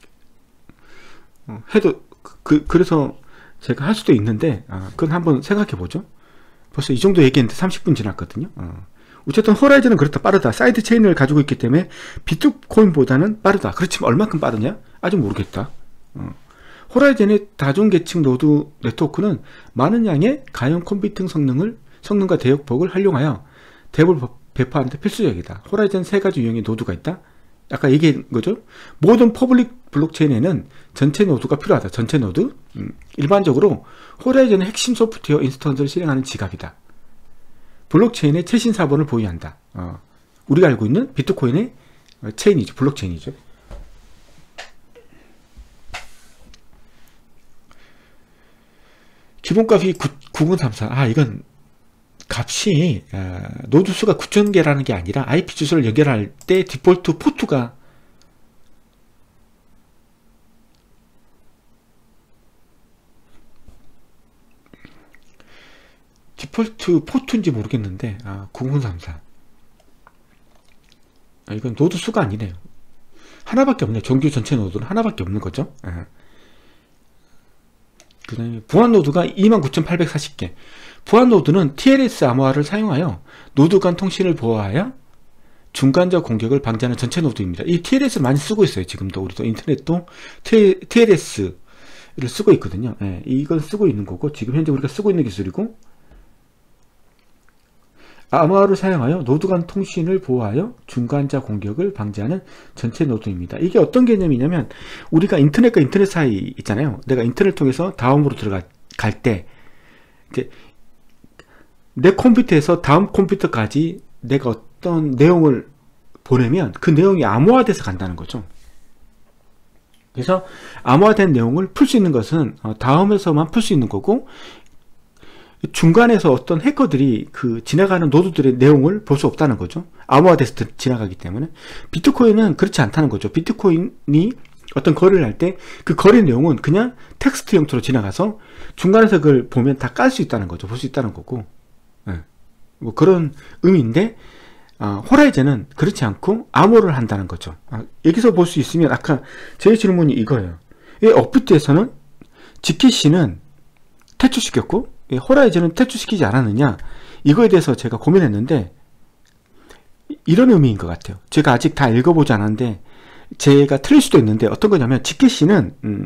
어, 해도 그, 그래서 제가 할 수도 있는데, 어, 그건 한번 생각해 보죠. 벌써 이 정도 얘기했는데 삼십 분 지났거든요. 어. 어쨌든 호라이즌은 그렇다, 빠르다. 사이드 체인을 가지고 있기 때문에 비트코인보다는 빠르다. 그렇지만 얼마큼 빠르냐? 아직 모르겠다. 어. 호라이즌의 다중계층 노드 네트워크는 많은 양의 가용 컴퓨팅 성능을 성능과 대역폭을 활용하여 덱을 배포하는 데 필수적이다. 호라이즌 세 가지 유형의 노드가 있다. 아까 얘기한 거죠. 모든 퍼블릭 블록체인에는 전체 노드가 필요하다. 전체 노드. 음, 일반적으로 호라이즌의 핵심 소프트웨어 인스턴스를 실행하는 지갑이다. 블록체인의 최신 사본을 보유한다. 어, 우리가 알고 있는 비트코인의 체인이죠. 블록체인이죠. 기본값이 구천삼십사. 아, 이건 값이 어, 노드 수가 구천 개라는 게 아니라 아이피 주소를 연결할 때 디폴트 포트가 디폴트 포트인지 모르겠는데, 아, 구천삼십사. 아, 이건 노드 수가 아니네요. 하나밖에 없네요. 정규 전체 노드는 하나밖에 없는 거죠. 아. 그 다음에 보안 노드가 이만 구천팔백사십 개. 보안 노드는 티엘에스 암호화를 사용하여 노드 간 통신을 보호하여 중간자 공격을 방지하는 전체 노드입니다. 이 티엘에스를 많이 쓰고 있어요. 지금도 우리도 인터넷도 티엘에스를 쓰고 있거든요. 예, 이걸 쓰고 있는 거고, 지금 현재 우리가 쓰고 있는 기술이고, 암호화를 사용하여 노드 간 통신을 보호하여 중간자 공격을 방지하는 전체 노드입니다. 이게 어떤 개념이냐면, 우리가 인터넷과 인터넷 사이 있잖아요. 내가 인터넷 통해서 다음으로 들어갈 때 이제 내 컴퓨터에서 다음 컴퓨터까지 내가 어떤 내용을 보내면 그 내용이 암호화돼서 간다는 거죠. 그래서 암호화된 내용을 풀 수 있는 것은 다음에서만 풀 수 있는 거고, 중간에서 어떤 해커들이 그 지나가는 노드들의 내용을 볼 수 없다는 거죠. 암호화돼서 지나가기 때문에. 비트코인은 그렇지 않다는 거죠. 비트코인이 어떤 거래를 할 때 그 거래 내용은 그냥 텍스트 형태로 지나가서 중간에서 그걸 보면 다 깔 수 있다는 거죠. 볼 수 있다는 거고. 네. 뭐 그런 의미인데, 어, 호라이즌은 그렇지 않고 암호를 한다는 거죠. 아, 여기서 볼 수 있으면 아까 제 질문이 이거예요. 이 업비트에서는 지켓씨는 퇴출시켰고 호라이즌은 퇴출시키지 않았느냐, 이거에 대해서 제가 고민했는데 이런 의미인 것 같아요. 제가 아직 다 읽어보지 않았는데 제가 틀릴 수도 있는데, 어떤 거냐면 지켓씨는 음,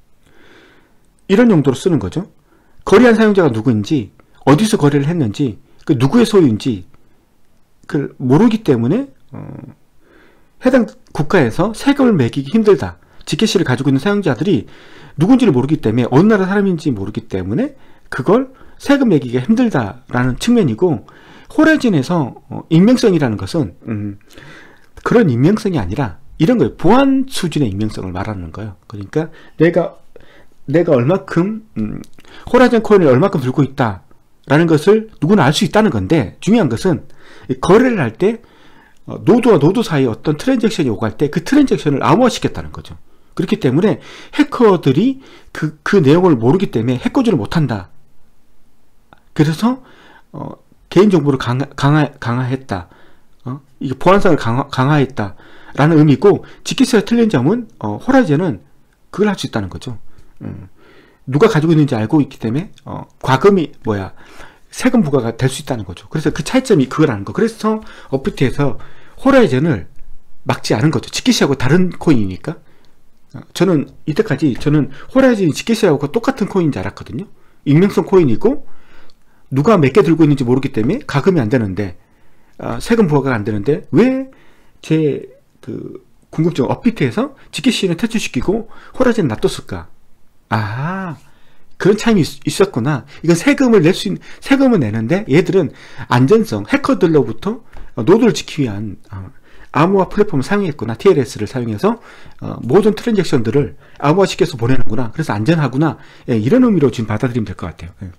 이런 용도로 쓰는 거죠. 거래한 사용자가 누구인지, 어디서 거래를 했는지, 그 누구의 소유인지 그걸 모르기 때문에 어, 해당 국가에서 세금을 매기기 힘들다. 지켓씨를 가지고 있는 사용자들이 누군지를 모르기 때문에, 어느 나라 사람인지 모르기 때문에 그걸 세금 매기기가 힘들다라는 측면이고, 호라이즌에서 어, 익명성이라는 것은 음, 그런 익명성이 아니라 이런 거예요. 보안 수준의 익명성을 말하는 거예요. 그러니까 내가 내가 얼마큼 음, 호라이즌 코인을 얼마큼 들고 있다 라는 것을 누구나 알 수 있다는 건데, 중요한 것은 거래를 할 때 어, 노드와 노드 사이에 어떤 트랜잭션이 오갈 때 그 트랜잭션을 암호화시켰다는 거죠. 그렇기 때문에 해커들이 그, 그 내용을 모르기 때문에 해코지를 못한다. 그래서 어, 개인정보를 강화, 강화, 강화했다. 어? 이게 보안성을 강화, 강화했다 라는 의미고, 지키스가 틀린 점은 어, 호라이즌은 그걸 할 수 있다는 거죠. 음. 누가 가지고 있는지 알고 있기 때문에 어, 과금이 뭐야 세금 부과가 될 수 있다는 거죠. 그래서 그 차이점이 그거라는 거. 그래서 업비트에서 호라이즌을 막지 않은 거죠. 지키시하고 다른 코인이니까. 어, 저는 이때까지 저는 호라이즌이 지키시하고 똑같은 코인인 줄 알았거든요. 익명성 코인이고 누가 몇 개 들고 있는지 모르기 때문에 가금이 안 되는데 어, 세금 부과가 안 되는데 왜 제 그 궁금증, 업비트에서 지키시는 퇴출시키고 호라이즌을 놔뒀을까? 아, 그런 차이가 있었구나. 이건 세금을 낼 수 있는, 세금을 내는데 얘들은 안전성, 해커들로부터 노드를 지키기 위한 암호화 플랫폼을 사용했구나. 티엘에스를 사용해서 어, 모든 트랜잭션들을 암호화 시켜서 보내는구나. 그래서 안전하구나. 예, 이런 의미로 지금 받아들이면 될 것 같아요. 예.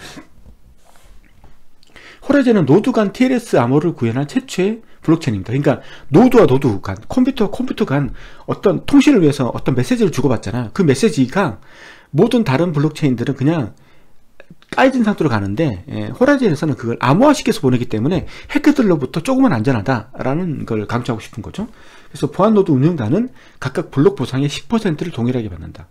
호라이즌은 노드 간 티엘에스 암호를 구현한 최초의 블록체인입니다. 그러니까 노드와 노드 간, 컴퓨터와 컴퓨터 간 어떤 통신을 위해서 어떤 메시지를 주고받잖아요. 그 메시지가 모든 다른 블록체인들은 그냥 까여진 상태로 가는데, 예, 호라이즌에서는 그걸 암호화시켜서 보내기 때문에 해커들로부터 조금은 안전하다라는 걸 강조하고 싶은 거죠. 그래서 보안 노드 운영자는 각각 블록 보상의 십 퍼센트를 동일하게 받는다.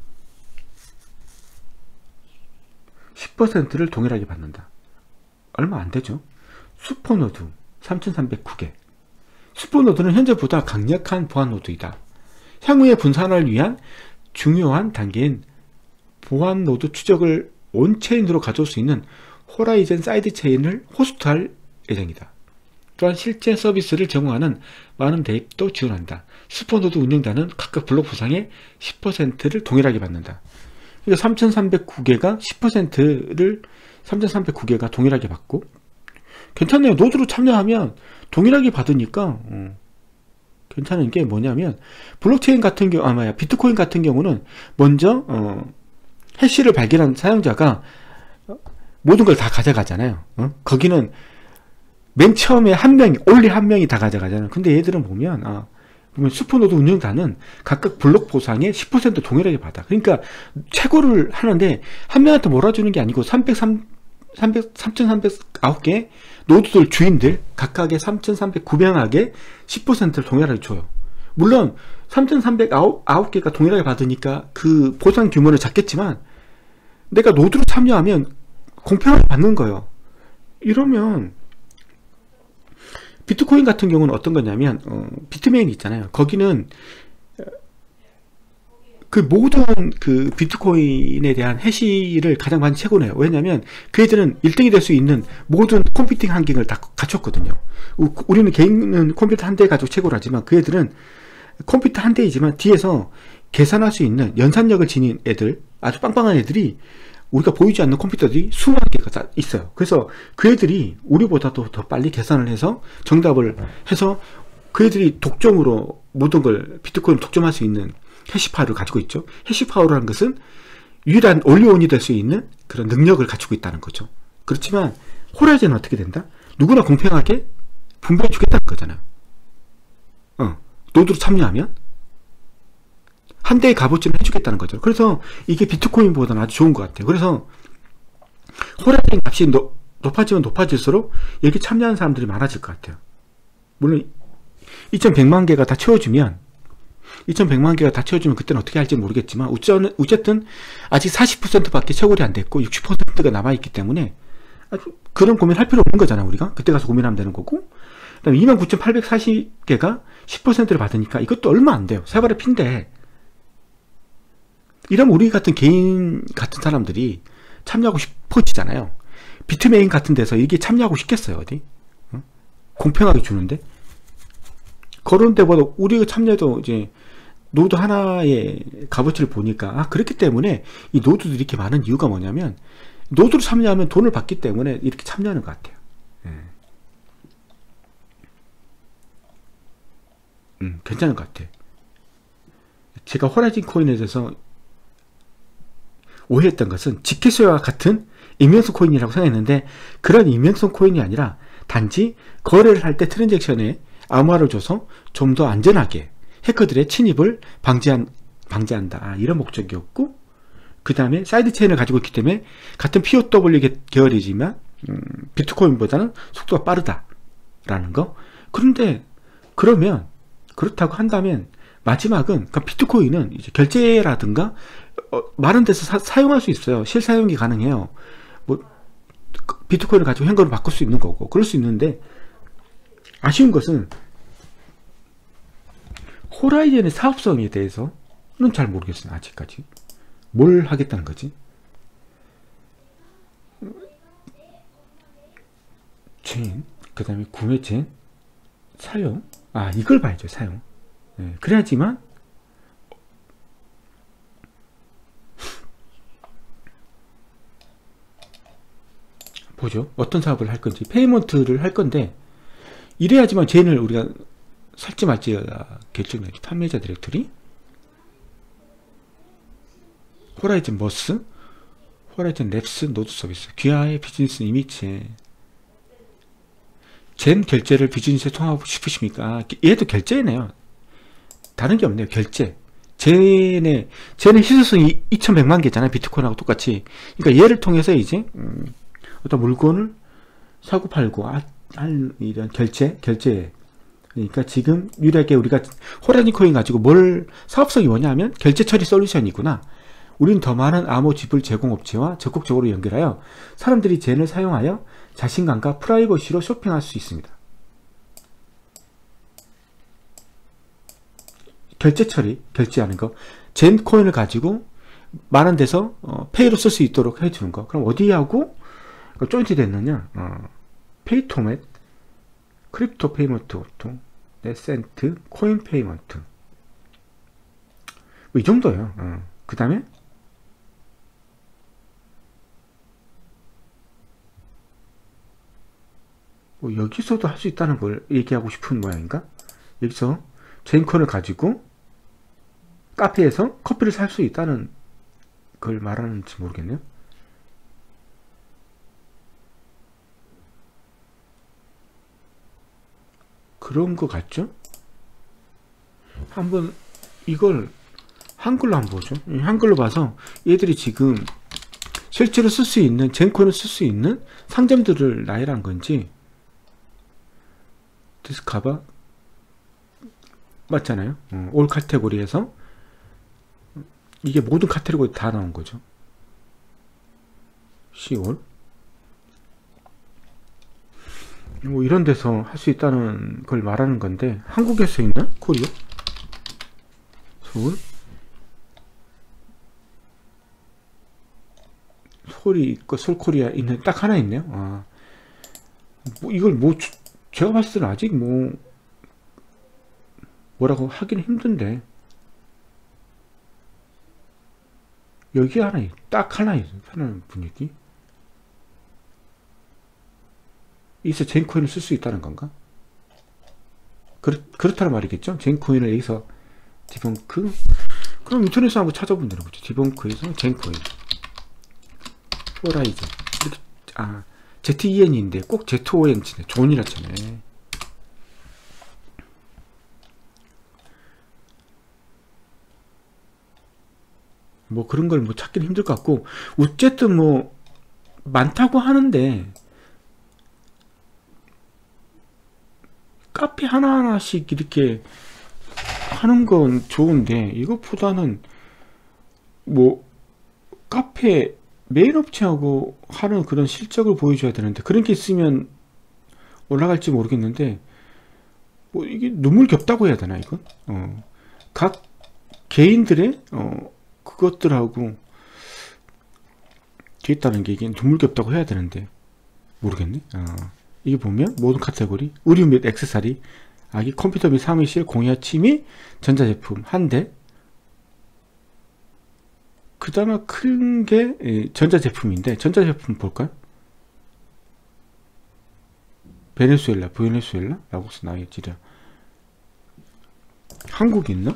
십 퍼센트를 동일하게 받는다. 얼마 안 되죠. 슈퍼노드 삼천삼백구 개. 슈퍼노드는 현재보다 강력한 보안 노드이다. 향후의 분산을 위한 중요한 단계인 보안 노드 추적을 온체인으로 가져올 수 있는 호라이즌 사이드 체인을 호스트할 예정이다. 또한 실제 서비스를 제공하는 많은 대입도 지원한다. 슈퍼노드 운영자는 각각 블록 보상의 십 퍼센트를 동일하게 받는다. 그러니까 삼천삼백구 개가 십 퍼센트를 삼천삼백구 개가 동일하게 받고, 괜찮네요. 노드로 참여하면 동일하게 받으니까 어, 괜찮은 게 뭐냐면, 블록체인 같은 경우, 아 뭐야 비트코인 같은 경우는 먼저 어, 해시를 발견한 사용자가 모든 걸 다 가져가잖아요. 어? 거기는 맨 처음에 한 명이, 올리 한 명이 다 가져가잖아요. 근데 얘들은 보면 아, 보면 슈퍼노드 운영자는 각각 블록 보상의 십 퍼센트 동일하게 받아. 그러니까 최고를 하는데 한 명한테 몰아주는 게 아니고 삼백삼, 삼천삼백구 개 노드들 주인들 각각의 삼천삼백구 명에게 십 퍼센트를 동일하게 줘요. 물론 삼천삼백구 개가 동일하게 받으니까 그 보상 규모는 작겠지만 내가 노드로 참여하면 공평하게 받는 거예요. 이러면 비트코인 같은 경우는 어떤 거냐면 어, 비트메인 있잖아요. 거기는 그 모든 그 비트코인에 대한 해시를 가장 많이 채굴해요. 왜냐하면 그 애들은 일 등이 될 수 있는 모든 컴퓨팅 환경을 다 갖췄거든요. 우리는 개인은 컴퓨터 한 대 가지고 채굴하지만 그 애들은 컴퓨터 한 대이지만 뒤에서 계산할 수 있는 연산력을 지닌 애들, 아주 빵빵한 애들이 우리가 보이지 않는 컴퓨터들이 수만 개가 있어요. 그래서 그 애들이 우리보다도 더 빨리 계산을 해서 정답을 해서 그 애들이 독점으로 모든 걸 비트코인을 독점할 수 있는 해시파워를 가지고 있죠. 해시파워라는 것은 유일한 올리온이 될 수 있는 그런 능력을 갖추고 있다는 거죠. 그렇지만 호라이즌은 어떻게 된다? 누구나 공평하게 분배해 주겠다는 거잖아요. 어, 노드로 참여하면 한 대의 값어치는 해주겠다는 거죠. 그래서 이게 비트코인보다는 아주 좋은 것 같아요. 그래서 호라이즌 값이 노, 높아지면 높아질수록 여기 참여하는 사람들이 많아질 것 같아요. 물론 이천백만 개가 다 채워주면 이천백만 개가 다 채워주면 그때는 어떻게 할지 모르겠지만 어쨌든 아직 사십 퍼센트 밖에 채굴이 안 됐고 육십 퍼센트가 남아있기 때문에 아주 그런 고민할 필요 없는 거잖아. 우리가 그때 가서 고민하면 되는 거고, 그 다음에 이만 구천팔백사십 개가 십 퍼센트를 받으니까 이것도 얼마 안 돼요. 세 발의 피인데, 이러면 우리 같은 개인 같은 사람들이 참여하고 싶어지잖아요. 비트메인 같은 데서 이게 참여하고 싶겠어요. 어디 어? 공평하게 주는데 그런 데보다 우리가 참여도 이제 노드 하나의 값어치를 보니까, 아, 그렇기 때문에 이 노드들이 이렇게 많은 이유가 뭐냐면 노드로 참여하면 돈을 받기 때문에 이렇게 참여하는 것 같아요. 예. 음, 괜찮은 것 같아. 제가 호라이즌 코인에 대해서 오해했던 것은 지켓스와 같은 익명성 코인이라고 생각했는데, 그런 익명성 코인이 아니라 단지 거래를 할 때 트랜잭션에 암호화를 줘서 좀 더 안전하게 해커들의 침입을 방지한, 방지한다, 아, 이런 목적이었고, 그 다음에 사이드 체인을 가지고 있기 때문에 같은 피오더블유 계열이지만 음, 비트코인보다는 속도가 빠르다 라는 거. 그런데 그러면 그렇다고 한다면 마지막은 그 비트코인은 이제 결제라든가 어, 많은 데서 사, 사용할 수 있어요. 실사용이 가능해요. 뭐 비트코인을 가지고 현금으로 바꿀 수 있는 거고 그럴 수 있는데, 아쉬운 것은 호라이즌의 사업성에 대해서는 잘 모르겠어요. 아직까지 뭘 하겠다는 거지. 체인, 그 다음에 구매 체인, 사용, 아 이걸 봐야죠. 사용. 네, 그래야지만 보죠. 어떤 사업을 할 건지, 페이먼트를 할 건데, 이래야지만 체인을 우리가 살지 말지가 결정되죠. 판매자 디렉토리, 호라이즌 머스, 호라이즌 랩스, 노드 서비스, 귀하의 비즈니스 이미지. 젠 결제를 비즈니스에 통하고 싶으십니까? 얘도 결제네요. 다른 게 없네요. 결제. 젠의, 젠의 희소성이 이천백만 개잖아요. 비트코인하고 똑같이. 그러니까 얘를 통해서 이제, 음, 어떤 물건을 사고 팔고, 아, 할, 이런 결제, 결제. 그러니까 지금 유일하게 우리가 호라이즌 코인 가지고 뭘, 사업성이 뭐냐면 결제 처리 솔루션이구나. 우리는 더 많은 암호 지불 제공업체와 적극적으로 연결하여 사람들이 젠을 사용하여 자신감과 프라이버시로 쇼핑할 수 있습니다. 결제 처리, 결제하는 거. 젠 코인을 가지고 많은 데서 어, 페이로 쓸 수 있도록 해주는 거. 그럼 어디하고 조인트 됐느냐? 어, 페이토맷, 크립토 페이먼트 오토, 네센트, 코인 페이먼트. 뭐 이 정도예요. 어. 그 다음에 뭐 여기서도 할 수 있다는 걸 얘기하고 싶은 모양인가? 여기서 젠코인을 가지고 카페에서 커피를 살 수 있다는 걸 말하는지 모르겠네요. 그런 거 같죠? 한번 이걸 한글로 한번 보죠. 한글로 봐서 얘들이 지금 실제로 쓸 수 있는, 젠코인을 쓸 수 있는 상점들을 나열한 건지. 디스카바 맞잖아요. 어, 올 카테고리에서 이게 모든 카테고리 다 나온 거죠. 시올 뭐 이런 데서 할 수 있다는 걸 말하는 건데, 한국에서 있나? 코리아? 서울? 서울이 있고 서울코리아 있는 딱 하나 있네요. 아, 뭐 이걸 뭐 제가 봤을 때는 아직 뭐 뭐라고 하기는 힘든데, 여기 하나 딱 하나 있어요. 편한 분위기. 여기서 젠코인을 쓸 수 있다는 건가? 그렇, 그렇다는 말이겠죠? 젠코인을 여기서 디벙크? 그럼 인터넷에서 한번 찾아보면 되는 거죠. 디벙크에서 젠코인, 호라이즌. 이렇게, 아, 제이엔인데 꼭 제이오엔 치네. 존이라 치네. 뭐 그런 걸 뭐 찾기는 힘들 것 같고, 어쨌든 뭐 많다고 하는데, 카페 하나하나씩 이렇게 하는 건 좋은데, 이것보다는 뭐 카페 메인 업체하고 하는 그런 실적을 보여줘야 되는데, 그런 게 있으면 올라갈지 모르겠는데, 뭐 이게 눈물겹다고 해야 되나 이건? 어, 각 개인들의 어, 그것들하고 돼 있다는 게 이게 눈물겹다고 해야 되는데 모르겠네. 어, 이게 보면 모든 카테고리, 의류 및 액세서리, 아기 컴퓨터 및 사무실, 공예, 취미, 전자제품 한 대. 그 다음에 큰 게 전자제품인데, 전자제품 볼까요? 베네수엘라, 부에네수엘라, 라고스, 나이지리아. 한국에 있나?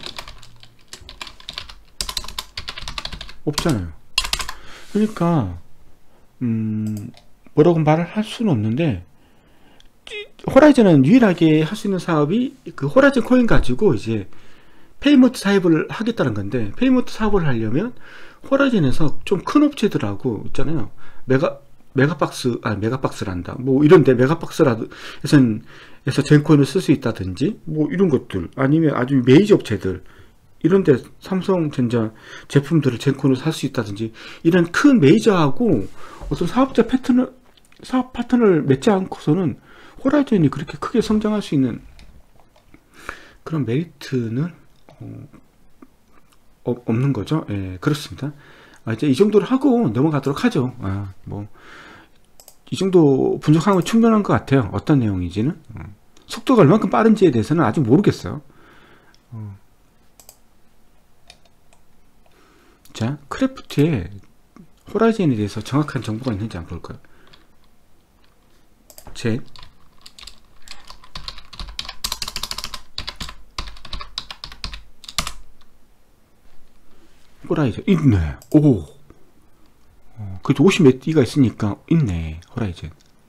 없잖아요. 그러니까 음 뭐라고 말을 할 수는 없는데, 호라이즌은 유일하게 할 수 있는 사업이 그 호라이즌 코인 가지고 이제 페이먼트 사업을 하겠다는 건데, 페이먼트 사업을 하려면 호라이즌에서 좀 큰 업체들하고 있잖아요. 메가 메가박스 아 메가박스란다. 뭐 이런데 메가박스라도 에선 에서 젠코인을 쓸 수 있다든지 뭐 이런 것들, 아니면 아주 메이저 업체들 이런데 삼성전자 제품들을 젠코인을 살 수 있다든지, 이런 큰 메이저하고 어떤 사업자 패턴을 사업 파트너를 맺지 않고서는 호라이즌이 그렇게 크게 성장할 수 있는 그런 메리트는 어, 없는 거죠. 예, 그렇습니다. 아, 이제 이 정도로 하고 넘어가도록 하죠. 아, 뭐, 이 정도 분석하면 충분한 것 같아요. 어떤 내용인지는. 어. 속도가 얼만큼 빠른지에 대해서는 아직 모르겠어요. 어. 자, 크래프트에 호라이즌에 대해서 정확한 정보가 있는지 한번 볼까요? 제 호라이즌 있네. 오, 어, 그래도 오십 몇 D가 있으니까 있네. 호라이즌.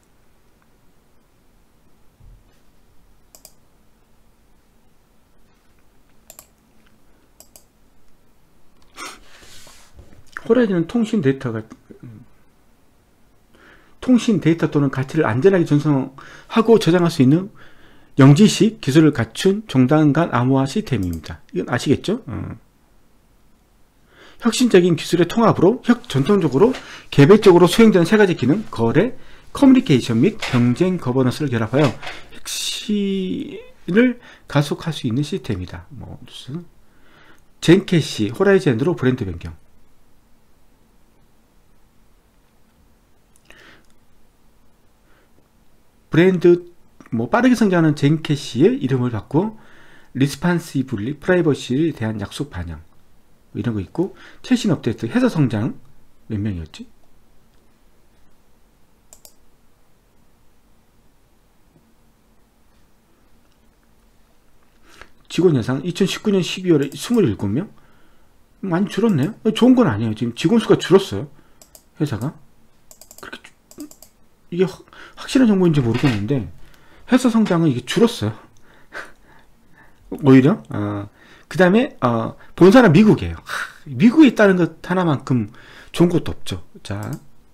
호라이즌은 통신 데이터가 통신 데이터 또는 가치를 안전하게 전송하고 저장할 수 있는 영지식 기술을 갖춘 종단 간 암호화 시스템입니다. 이건 아시겠죠? 어. 혁신적인 기술의 통합으로 혁, 전통적으로 개별적으로 수행되는 세 가지 기능, 거래, 커뮤니케이션 및 경쟁 거버넌스를 결합하여 혁신을 가속할 수 있는 시스템이다. 뭐, 젠캐시, 호라이즌으로 브랜드 변경. 브랜드, 뭐, 빠르게 성장하는 젠캐시의 이름을 바꾸어 리스판시블리, 프라이버시에 대한 약속 반영. 이런 거 있고, 최신 업데이트, 회사 성장 몇 명이었지? 직원 예상 이천십구 년 십이월에 이십칠 명? 많이 줄었네요. 좋은 건 아니에요. 지금 직원 수가 줄었어요. 회사가. 그렇게 주... 이게 확, 확실한 정보인지 모르겠는데 회사 성장은 이게 줄었어요. 오히려. 어, 그 다음에 어, 본사는 미국이에요. 하, 미국에 있다는 것 하나만큼 좋은 것도 없죠. 자,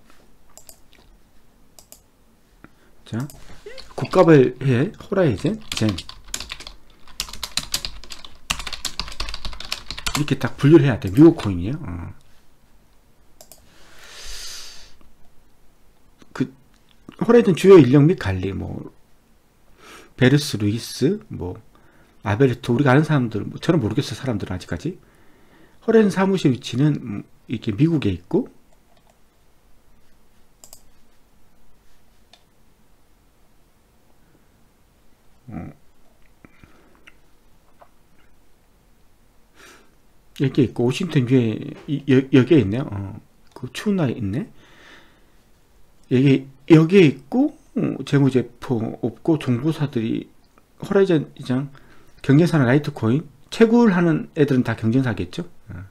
자 국가별의 호라이즌 젠 이렇게 딱 분류를 해야 돼. 미국 코인이에요. 어. 그 호라이즌 주요 인력 및 관리, 뭐 베르스 루이스, 뭐 아베르토, 우리가 아는 사람들, 뭐 저는 모르겠어요. 사람들은 아직까지. 호라이즌 사무실 위치는 음, 이렇게 미국에 있고, 어, 여기에 있고, 워싱턴 위에 여, 여기에 있네요. 어, 그 추운 날에 있네. 여기 여기에 있고, 어, 재무제표 없고, 정보사들이 호라이즌 이장 경쟁사는 라이트코인, 채굴하는 애들은 다 경쟁사겠죠. 어.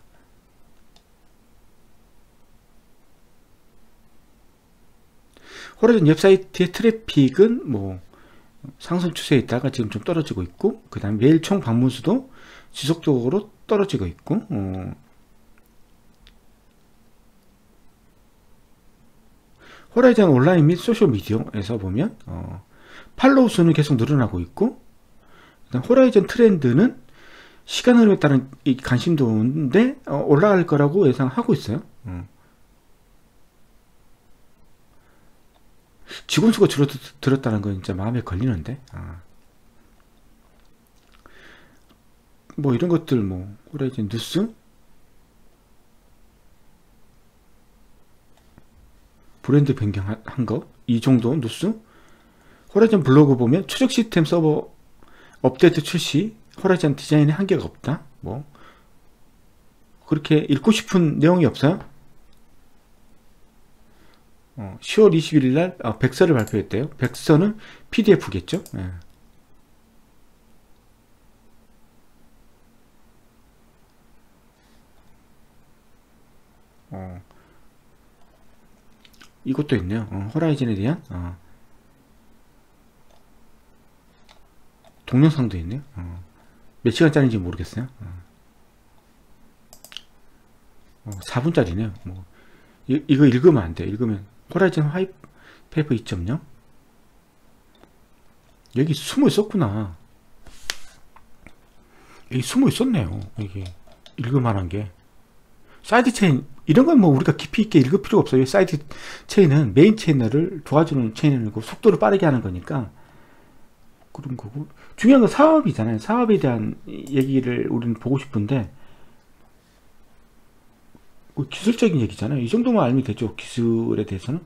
호라이즌 웹사이트의 트래픽은 뭐 상승 추세에 있다가 지금 좀 떨어지고 있고, 그 다음 매일 총 방문 수도 지속적으로 떨어지고 있고, 어. 호라이즌 온라인 및 소셜미디어에서 보면 어, 팔로우 수는 계속 늘어나고 있고, 호라이즌 트렌드는 시간 흐름에 따른 이 관심도인데 어, 올라갈 거라고 예상하고 있어요. 어. 직원 수가 줄어들었다는 건 진짜 마음에 걸리는데. 아. 뭐 이런 것들, 뭐 호라이즌 뉴스, 브랜드 변경한 거, 이 정도 뉴스. 호라이즌 블로그 보면 추적 시스템 서버 업데이트 출시, 호라이즌 디자인에 한계가 없다. 뭐 그렇게 읽고 싶은 내용이 없어요. 어, 시월 이십일일 날 어, 백서를 발표했대요. 백서는 피디에프겠죠. 예. 어, 이것도 있네요. 어, 호라이즌에 대한 어, 동영상도 있네요. 어, 몇 시간짜리인지 모르겠어요. 어, 어, 사 분짜리네요. 뭐, 이, 이거 읽으면 안 돼. 읽으면 호라이즌 화이트페이퍼 이 점 영 여기 숨어 있었구나. 여기 숨어 있었네요. 이게 읽을만한 게 사이드 체인 이런 건 뭐 우리가 깊이 있게 읽을 필요가 없어요. 사이드 체인은 메인 체인을 도와주는 체인이고 속도를 빠르게 하는 거니까 그런 거고, 중요한 건 사업이잖아요. 사업에 대한 얘기를 우리는 보고 싶은데 뭐 기술적인 얘기잖아요. 이 정도만 알면 되죠. 기술에 대해서는.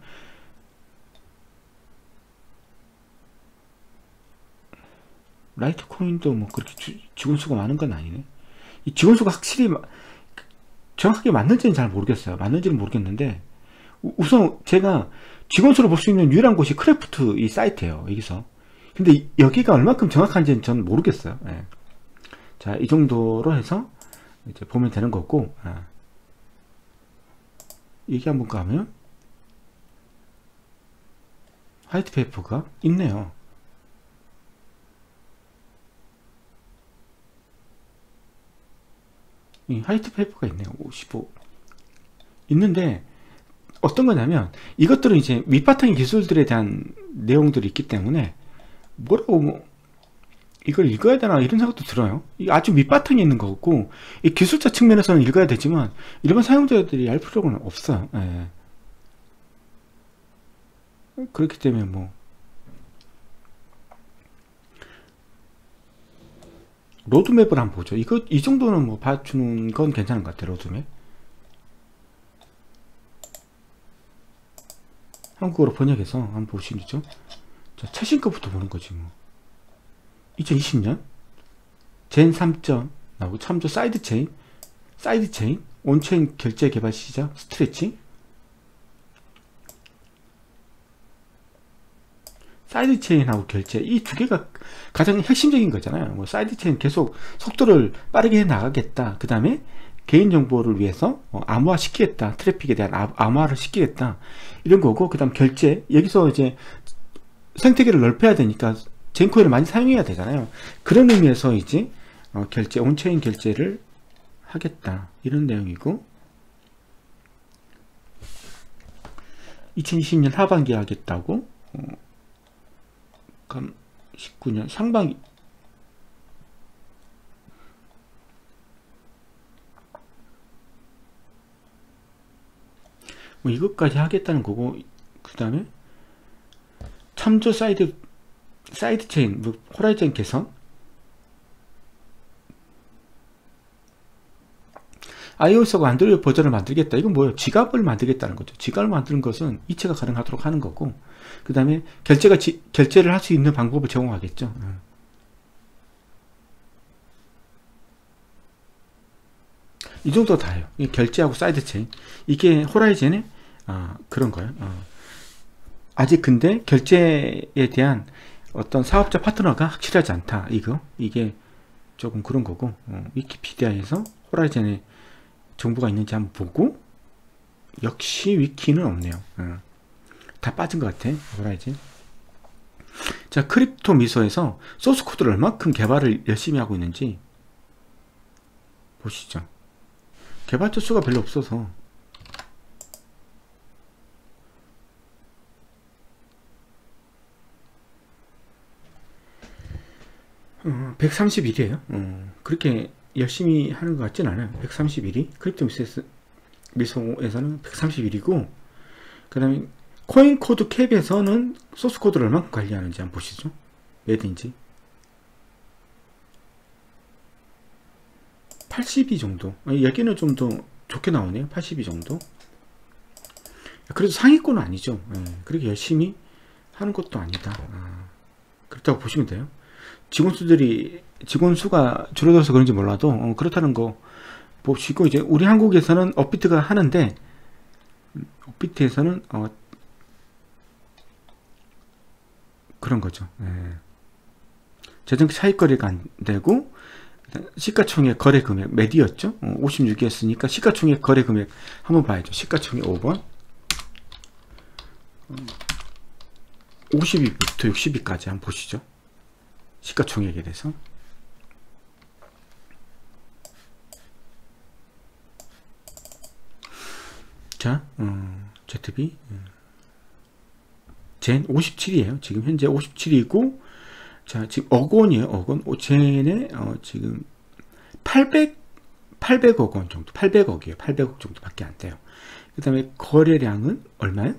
라이트코인도 뭐 그렇게 주, 직원수가 많은 건 아니네. 이 직원수가 확실히 마, 정확하게 맞는지는 잘 모르겠어요. 맞는지는 모르겠는데 우, 우선 제가 직원수를 볼 수 있는 유일한 곳이 크래프트 이 사이트예요. 여기서. 근데 이, 여기가 얼마큼 정확한지는 전 모르겠어요. 예. 자, 이 정도로 해서 이제 보면 되는 거고, 아. 이게 한번 가면 화이트페이퍼가 있네요. 이 화이트페이퍼가 있네요. 오십오 있는데 어떤 거냐면 이것들은 이제 밑바탕의 기술들에 대한 내용들이 있기 때문에 뭐라고 뭐 이걸 읽어야 되나 이런 생각도 들어요. 아주 밑바탕에 있는 거고, 이 기술자 측면에서는 읽어야 되지만 일반 사용자들이 알 필요는 없어요. 예. 그렇기 때문에 뭐 로드맵을 한번 보죠. 이거 이 정도는 뭐 봐주는 건 괜찮은 것 같아요. 로드맵 한국어로 번역해서 한번 보시죠. 자, 최신 거부터 보는 거지 뭐. 이천이십 년 젠 삼 점 나오고 참조 사이드 체인, 사이드 체인, 온체인 결제 개발 시작, 스트레칭, 사이드 체인하고 결제, 이 두 개가 가장 핵심적인 거잖아요. 뭐 사이드 체인 계속 속도를 빠르게 해 나가겠다. 그 다음에 개인정보를 위해서 암호화 시키겠다. 트래픽에 대한 암호화를 시키겠다. 이런 거고, 그 다음 결제, 여기서 이제 생태계를 넓혀야 되니까 젠코인을 많이 사용해야 되잖아요. 그런 의미에서 이제 어, 결제, 온체인 결제를 하겠다. 이런 내용이고, 이천이십 년 하반기에 하겠다고, 어, 그럼 십구 년 상반기, 뭐 이것까지 하겠다는 거고, 그 다음에 참조 사이드 사이드 체인, 뭐 호라이즌 개선, iOS하고 안드로이드 버전을 만들겠다. 이건 뭐예요? 지갑을 만들겠다는 거죠. 지갑을 만드는 것은 이체가 가능하도록 하는 거고, 그 다음에 결제가 지, 결제를 할 수 있는 방법을 제공하겠죠. 음. 이 정도 다예요. 결제하고 사이드 체인, 이게 호라이즌의 아, 그런 거예요. 어. 아직 근데 결제에 대한 어떤 사업자 파트너가 확실하지 않다. 이거 이게 조금 그런 거고, 어, 위키피디아에서 호라이즌의 정보가 있는지 한번 보고, 역시 위키는 없네요. 어. 다 빠진 것 같아. 호라이즌. 자, 크립토 미소에서 소스 코드를 얼마큼 개발을 열심히 하고 있는지 보시죠. 개발자 수가 별로 없어서 어, 백삼십일이에요. 어, 그렇게 열심히 하는 것 같진 않아요. 백삼십일이 크립토 미소에서, 미소에서는 백삼십일이고, 그 다음에 코인 코드 캡에서는 소스 코드를 얼마큼 관리하는지 한번 보시죠. 몇인지. 팔십이 정도. 여기는 좀 더 좋게 나오네요. 팔십이 정도. 그래도 상위권은 아니죠. 예, 그렇게 열심히 하는 것도 아니다. 아, 그렇다고 보시면 돼요. 직원 수들이 직원 수가 줄어들어서 그런지 몰라도 어, 그렇다는 거 보시고, 이제 우리 한국에서는 업비트가 하는데, 업비트에서는 어, 그런 거죠. 예. 재정 차익거래가 안 되고, 시가총액 거래 금액 몇이었죠? 어, 오십육이었으니까 시가총액 거래 금액 한번 봐야죠. 시가총액 오 번 오십이부터 육십이까지 한번 보시죠. 시가총액에 대해서. 자, 어, 제트비 젠 오십칠이에요. 지금 현재 오십칠이고, 자, 지금 억 원이에요. 억 원. 젠에 어, 지금 팔백, 팔백억 원 정도, 팔백억이에요. 팔백억 정도밖에 안 돼요. 그 다음에 거래량은 얼마요?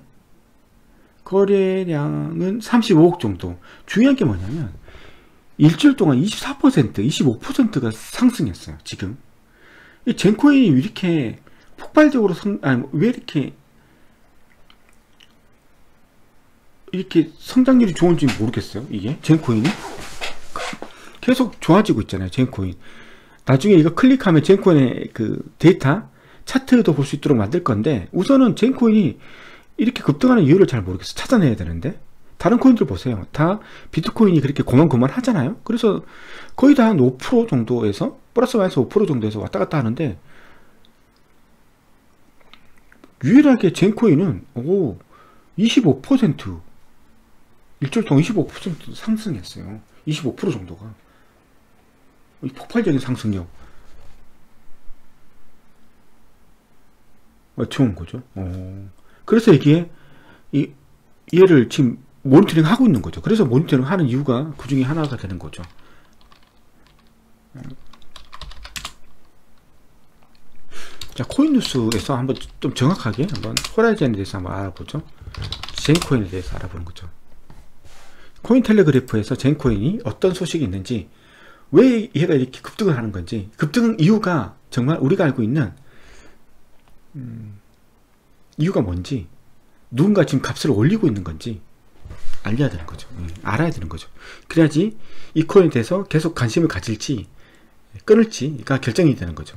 거래량은 삼십오억 정도. 중요한 게 뭐냐면 일주일 동안 이십사 퍼센트, 이십오 퍼센트가 상승했어요. 지금 이 젠코인이 이렇게 폭발적으로 성, 아니 왜 이렇게 이렇게 성장률이 좋은지 모르겠어요. 이게 젠코인이 계속 좋아지고 있잖아요. 젠코인. 나중에 이거 클릭하면 젠코인의 그 데이터 차트도 볼 수 있도록 만들 건데, 우선은 젠코인이 이렇게 급등하는 이유를 잘 모르겠어요. 찾아내야 되는데. 다른 코인들 보세요. 다 비트코인이 그렇게 고만고만 하잖아요. 그래서 거의 다 한 오 퍼센트 정도에서 플러스 마이너스 오 퍼센트 정도에서 왔다 갔다 하는데, 유일하게 젠코인은 오 이십오 퍼센트 일주일 동안 이십오 퍼센트 상승했어요. 이십오 퍼센트 정도가. 이 폭발적인 상승력. 어, 좋은 거죠. 어. 그래서 이게 이 얘를 지금 모니터링 하고 있는 거죠. 그래서 모니터링 하는 이유가 그 중에 하나가 되는 거죠. 자, 코인뉴스에서 한번 좀 정확하게 한번 호라이즌에 대해서 한번 알아보죠. 젠코인에 대해서 알아보는 거죠. 코인텔레그래프에서 젠코인이 어떤 소식이 있는지, 왜 얘가 이렇게 급등을 하는 건지, 급등 이유가 정말 우리가 알고 있는 음, 이유가 뭔지, 누군가 지금 값을 올리고 있는 건지 알려야 되는 거죠. 음, 알아야 되는 거죠. 그래야지 이 코인에 대해서 계속 관심을 가질지 끊을지가 결정이 되는 거죠.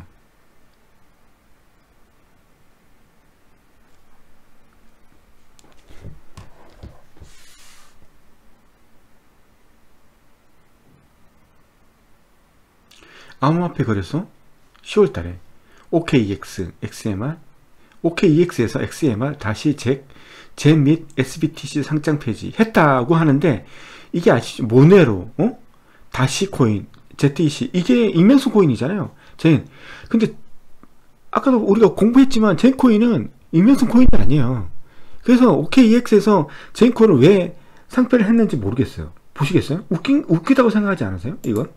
암호화폐 거래소 시월 달에 오케이이엑스, 엑스엠알, 오케이이엑스에서 엑스엠알 다시 잭, 젠 및 에스비티씨 상장 폐지 했다고 하는데, 이게 아시죠? 모네로, 어? 다시 코인, 제트이씨, 이게 익명성 코인이잖아요. 젠. 근데 아까도 우리가 공부했지만 젠 코인은 익명성 코인이 아니에요. 그래서 오케이이엑스에서 젠 코인을 왜 상표를 했는지 모르겠어요. 보시겠어요? 웃긴, 웃기다고 생각하지 않으세요? 이건?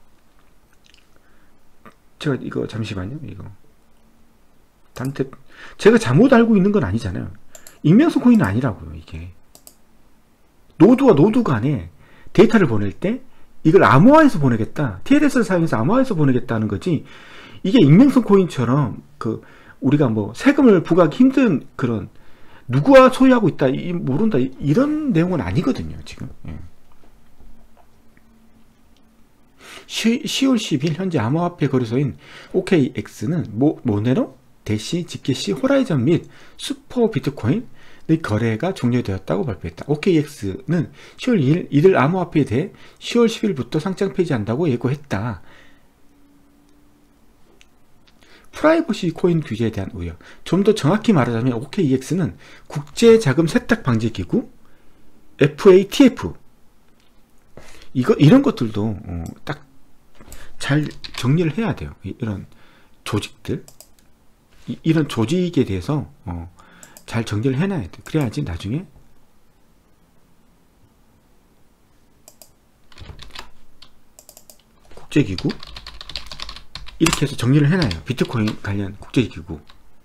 제가 이거 잠시만요. 이거 단테 제가 잘못 알고 있는 건 아니잖아요. 익명성 코인은 아니라고요. 이게 노드와 노드 간에 데이터를 보낼 때 이걸 암호화해서 보내겠다, 티엘에스를 사용해서 암호화해서 보내겠다는 거지, 이게 익명성 코인처럼 그 우리가 뭐 세금을 부과하기 힘든 그런, 누구와 소유하고 있다, 이 모른다, 이런 내용은 아니거든요. 지금 예. 시월 십일 현재 암호화폐 거래소인 오케이이엑스는 모, 모네로, 대시, 집게시, 호라이즌 및 슈퍼 비트코인의 거래가 종료되었다고 발표했다. 오케이이엑스는 시월 이일 이들 암호화폐에 대해 시월 십일부터 상장 폐지한다고 예고했다. 프라이버시 코인 규제에 대한 우려. 좀 더 정확히 말하자면 오케이이엑스는 국제자금 세탁방지기구 에프에이티에프, 이거 이런 것들도 어, 딱 잘 정리를 해야 돼요. 이런 조직들, 이, 이런 조직에 대해서 어, 잘 정리를 해놔야 돼. 그래야지 나중에 국제기구 이렇게 해서 정리를 해놔요. 비트코인 관련 국제기구.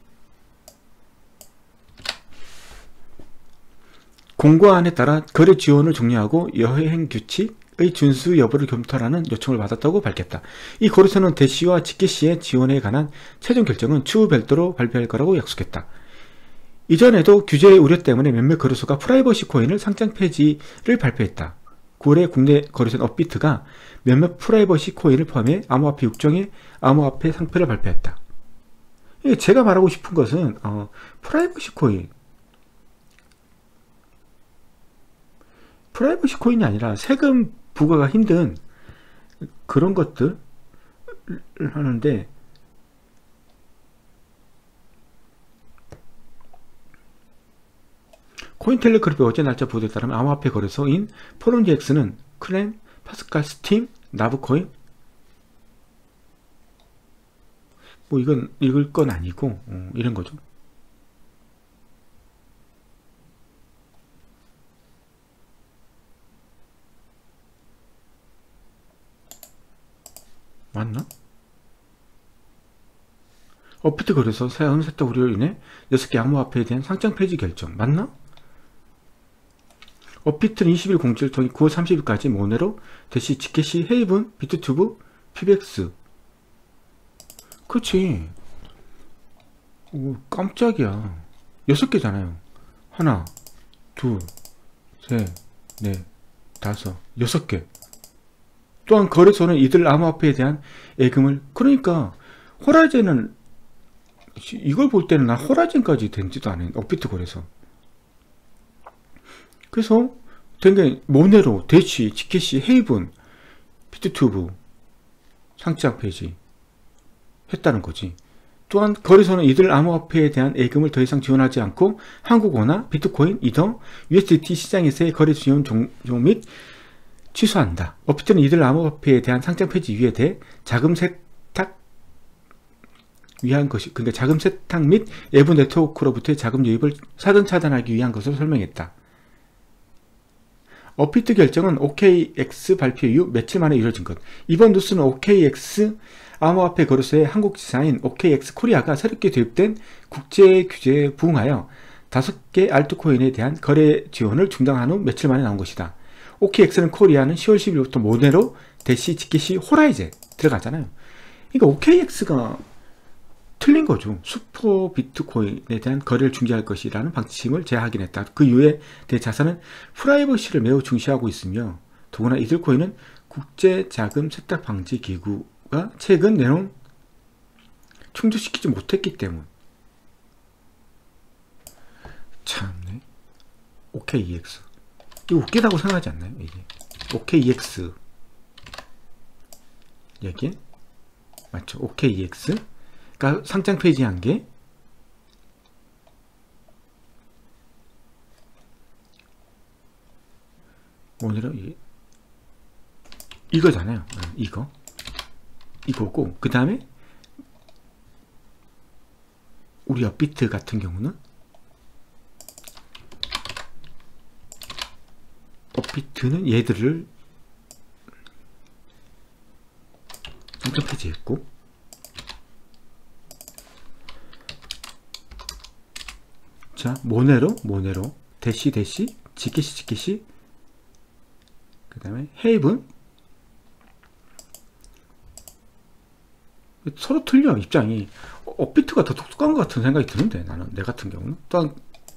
공고안에 따라 거래 지원을 종료하고 여행 규칙의 준수 여부를 검토하라는 요청을 받았다고 밝혔다. 이 거래소는 대시와 직계시의 지원에 관한 최종 결정은 추후 별도로 발표할 거라고 약속했다. 이전에도 규제 우려 때문에 몇몇 거래소가 프라이버시 코인을 상장 폐지를 발표했다. 구월에 국내 거래소인 업비트가 몇몇 프라이버시 코인을 포함해 암호화폐 육 종의 암호화폐 상표를 발표했다. 제가 말하고 싶은 것은 어, 프라이버시 코인, 프라이버시 코인이 아니라 세금 부과가 힘든 그런 것들, 하는데 코인텔레그래피 어제 날짜 보도에 따르면 암호화폐 거래소인 포럼지엑스는 클랜, 파스칼, 스팀, 나브코인 뭐 이건 읽을 건 아니고 어, 이런 거죠. 맞나? 업비트 거래소 새로운 세탁 우려로 인해 여섯 개 암호화폐에 대한 상장 폐지 결정 맞나? 업비트는 이십 일 공지를 통해 구월 삼십일까지 모네로, 대시, 지켓시, 헤이븐, 비트튜브, 피비엑스 그렇지. 오, 깜짝이야. 여섯 개잖아요. 하나, 둘, 셋, 넷, 다섯, 여섯 개. 또한 거래소는 이들 암호화폐에 대한 예금을 그러니까 호라이즌은 이걸 볼 때는 나 호라이즌까지 된지도 않은 업비트 거래소. 그래서 된게 모네로, 대시, 지켓시, 헤이븐, 비트튜브 상장 폐지 했다는 거지. 또한 거래소는 이들 암호화폐에 대한 예금을 더 이상 지원하지 않고 한국원화, 비트코인, 이더, 유에스디티 시장에서의 거래 지원 종료 및 취소한다. 업비트는 이들 암호화폐에 대한 상장 폐지 이유에 대해 자금 세탁 위한 것이, 그러니까 자금 세탁 및 외부 네트워크로부터의 자금 유입을 사전 차단하기 위한 것으로 설명했다. 업비트 결정은 오케이엑스 발표 이후 며칠 만에 이루어진 것. 이번 뉴스는 오케이엑스 암호화폐 거래소의 한국 지사인 오케이엑스 코리아가 새롭게 도입된 국제 규제에 부응하여 다섯 개 알트코인에 대한 거래 지원을 중단한 후 며칠 만에 나온 것이다. 오케이엑스는 코리아는 시월 십일일부터 모네로, 대시, 지켓시, 호라이즌 들어가잖아요. 그러니까 오케이엑스가 틀린 거죠. 슈퍼 비트코인에 대한 거래를 중지할 것이라는 방침을 재확인했다. 그 이후에 대자산은 프라이버시를 매우 중시하고 있으며 더구나 이들 코인은 국제자금세탁방지기구가 최근 내놓은 충족시키지 못했기 때문. 참네. 오케이엑스 이거 웃기다고 생각하지 않나요? 이게 오케이엑스 여기 맞죠? 오케이엑스 그러니까 상장 폐지한 게 뭐냐로 이게 이거잖아요. 이거 이거고 그 다음에 우리 업비트 같은 경우는 업비트는 얘들을 상장 폐지했고 자 모네로 모네로 대시 대시 지켓시 지켓시 그 다음에 헤이븐 서로 틀려 입장이. 업비트가 더 독특한 것 같은 생각이 드는데 나는 내 같은 경우는 또한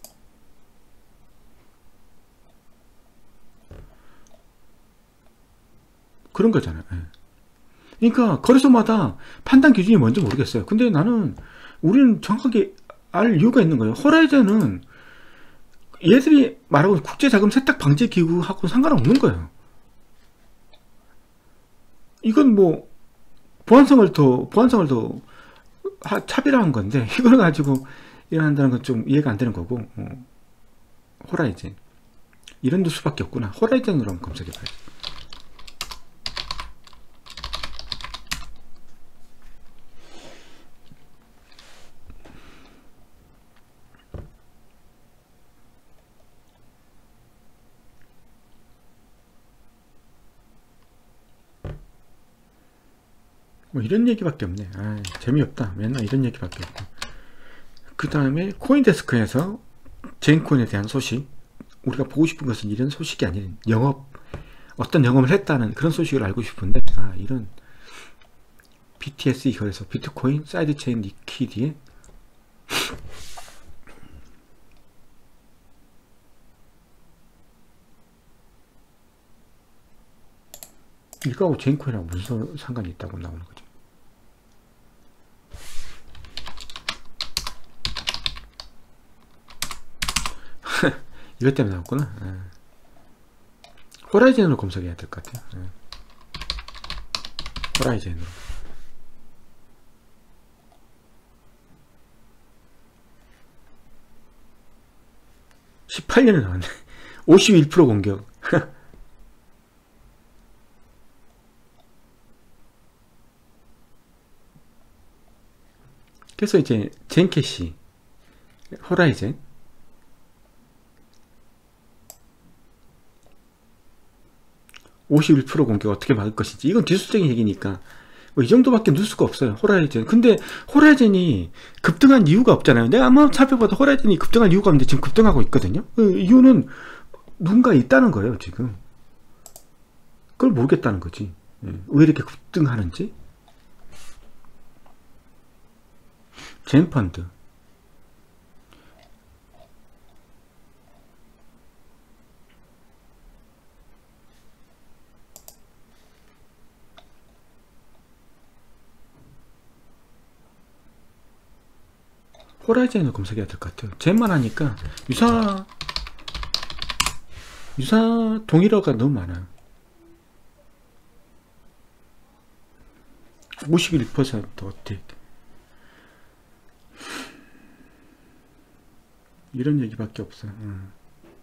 그런 거잖아요. 그러니까 거래소마다 판단 기준이 뭔지 모르겠어요. 근데 나는 우리는 정확하게 알 이유가 있는 거예요. 호라이즌은 얘들이 말하고 국제자금 세탁 방지 기구하고 상관없는 거예요. 이건 뭐 보안성을 더 보안성을 더 하, 차별화한 건데 이걸 가지고 일어난다는 건 좀 이해가 안 되는 거고. 어. 호라이즌 이런 수밖에 없구나. 호라이즌으로 한번 검색해봐야지. 뭐 이런 얘기밖에 없네. 아, 재미없다. 맨날 이런 얘기밖에 없고. 그 다음에 코인데스크에서 젠코인에 대한 소식. 우리가 보고 싶은 것은 이런 소식이 아닌 영업, 어떤 영업을 했다는 그런 소식을 알고 싶은데, 아, 이런 비티에스 거래소, 비트코인, 사이드체인 리퀴디에 이거하고 젠코인하고 무슨 상관이 있다고 나오는 거죠. 이것 때문에 나왔구나. 예. 호라이즌으로 검색해야 될 것 같아요. 예. 호라이즌으로. 십팔 년에 나왔네. 오십일 퍼센트 공격. 그래서 이제 젠캐시 호라이즌 오십일 퍼센트 공격 어떻게 막을 것인지, 이건 기술적인 얘기니까 뭐 이 정도밖에 넣을 수가 없어요. 호라이즌. 근데 호라이즌이 급등한 이유가 없잖아요. 내가 아마 살펴봐도 호라이즌이 급등할 이유가 없는데 지금 급등하고 있거든요. 그 이유는 누군가 있다는 거예요 지금. 그걸 모르겠다는 거지. 왜 이렇게 급등하는지. 젠펀드 호라이즌을 검색해야 될 것 같아요. 젠만 하니까 유사 유사 동일어가 너무 많아요. 오십일 퍼센트 어택. 이런 얘기밖에 없어요. 음.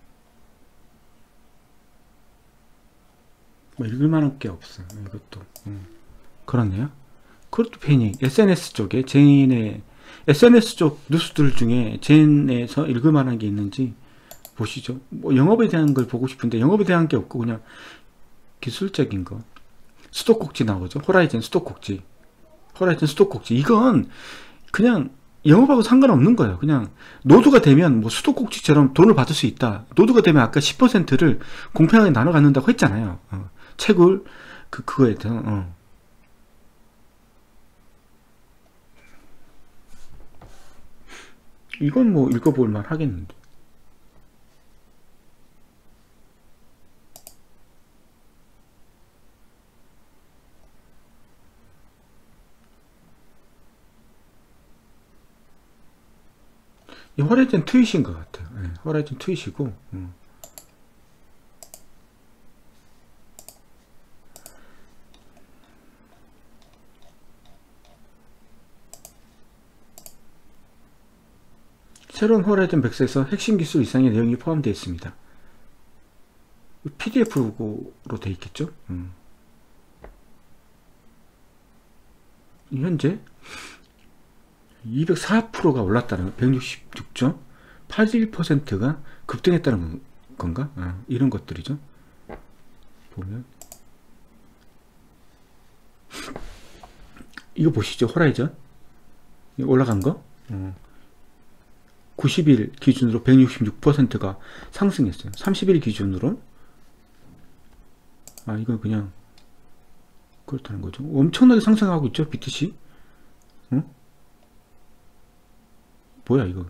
뭐 읽을만한 게 없어요. 이것도. 음. 그렇네요. 그것도 패닉. 에스엔에스 쪽에 제인의 에스엔에스 쪽 뉴스들 중에 제인에서 읽을만한 게 있는지 보시죠. 뭐 영업에 대한 걸 보고 싶은데 영업에 대한 게 없고 그냥 기술적인 거. 수도꼭지 나오죠. 호라이즌 수도꼭지. 호라이즌 수도꼭지. 이건 그냥 영업하고 상관없는 거예요. 그냥 노드가 되면 뭐 수도꼭지처럼 돈을 받을 수 있다. 노드가 되면 아까 십 퍼센트를 공평하게 나눠 갖는다고 했잖아요. 어. 채굴 그 그거에 대한 어. 이건 뭐 읽어볼 만 하겠는데. 이 호라이즌 트윗인 것 같아요. 네, 호라이즌 트윗이고 음. 새로운 호라이즌 백스에서 핵심 기술 이상의 내용이 포함되어 있습니다. 피디에프로 되어 있겠죠? 음. 현재 이백사 퍼센트가 올랐다는 백육십육 점 팔일 퍼센트가 급등했다는 건가? 아, 이런 것들이죠. 보면 이거 보시죠. 호라이즌 올라간 거 어. 구십 일 기준으로 백육십육 퍼센트가 상승했어요. 삼십 일 기준으로 아 이거 그냥 그렇다는 거죠. 엄청나게 상승하고 있죠. 비티씨 응? 뭐야 이거.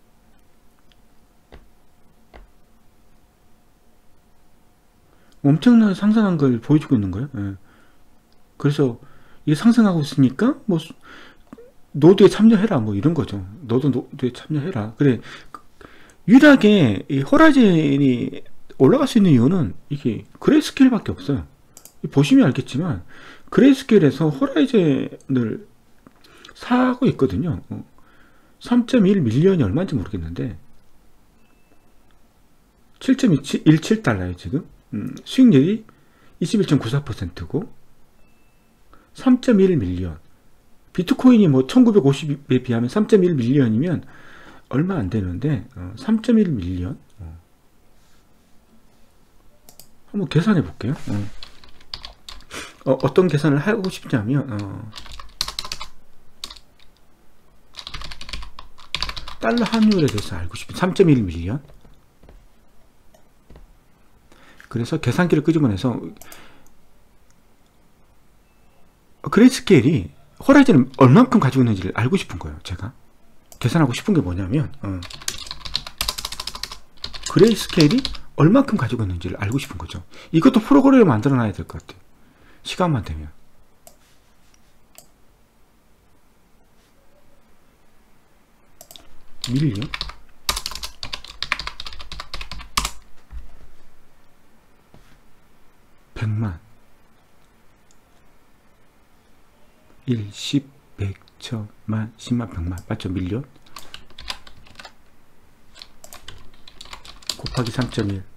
엄청나게 상승한 걸 보여주고 있는 거예요. 예. 그래서 이게 상승하고 있으니까 뭐 노드에 참여해라 뭐 이런 거죠. 너도 노드에 참여해라. 그래 유일하게 이 호라이즌이 올라갈 수 있는 이유는 이게 그레이스케일밖에 없어요. 보시면 알겠지만 그레이스케일에서 호라이즌을 사고 있거든요. 삼 점 일 밀리언이 얼마인지 모르겠는데 칠 점 일칠 달러예요 지금. 음, 수익률이 이십일 점 구사 퍼센트고 삼 점 일 밀리언. 비트코인이 뭐 천구백오십에 비하면 삼 점 일 밀리언이면 얼마 안 되는데 어, 삼 점 일 밀리언 어. 한번 계산해 볼게요. 어. 어, 어떤 계산을 하고 싶냐면 어, 달러 환율에 대해서 알고 싶은 삼 점 일 밀리언. 그래서 계산기를 끄집어내서 그레이스케일이 호라이즌을 얼만큼 가지고 있는지를 알고 싶은 거예요. 제가 계산하고 싶은 게 뭐냐면 어, 그레이스케일이 얼만큼 가지고 있는지를 알고 싶은 거죠. 이것도 프로그램을 만들어 놔야 될 것 같아요. 시간만 되면. 밀리언? 백만 일, 십, 백, 천만, 십만, 백만 맞죠? 밀리언? 곱하기 삼 점 일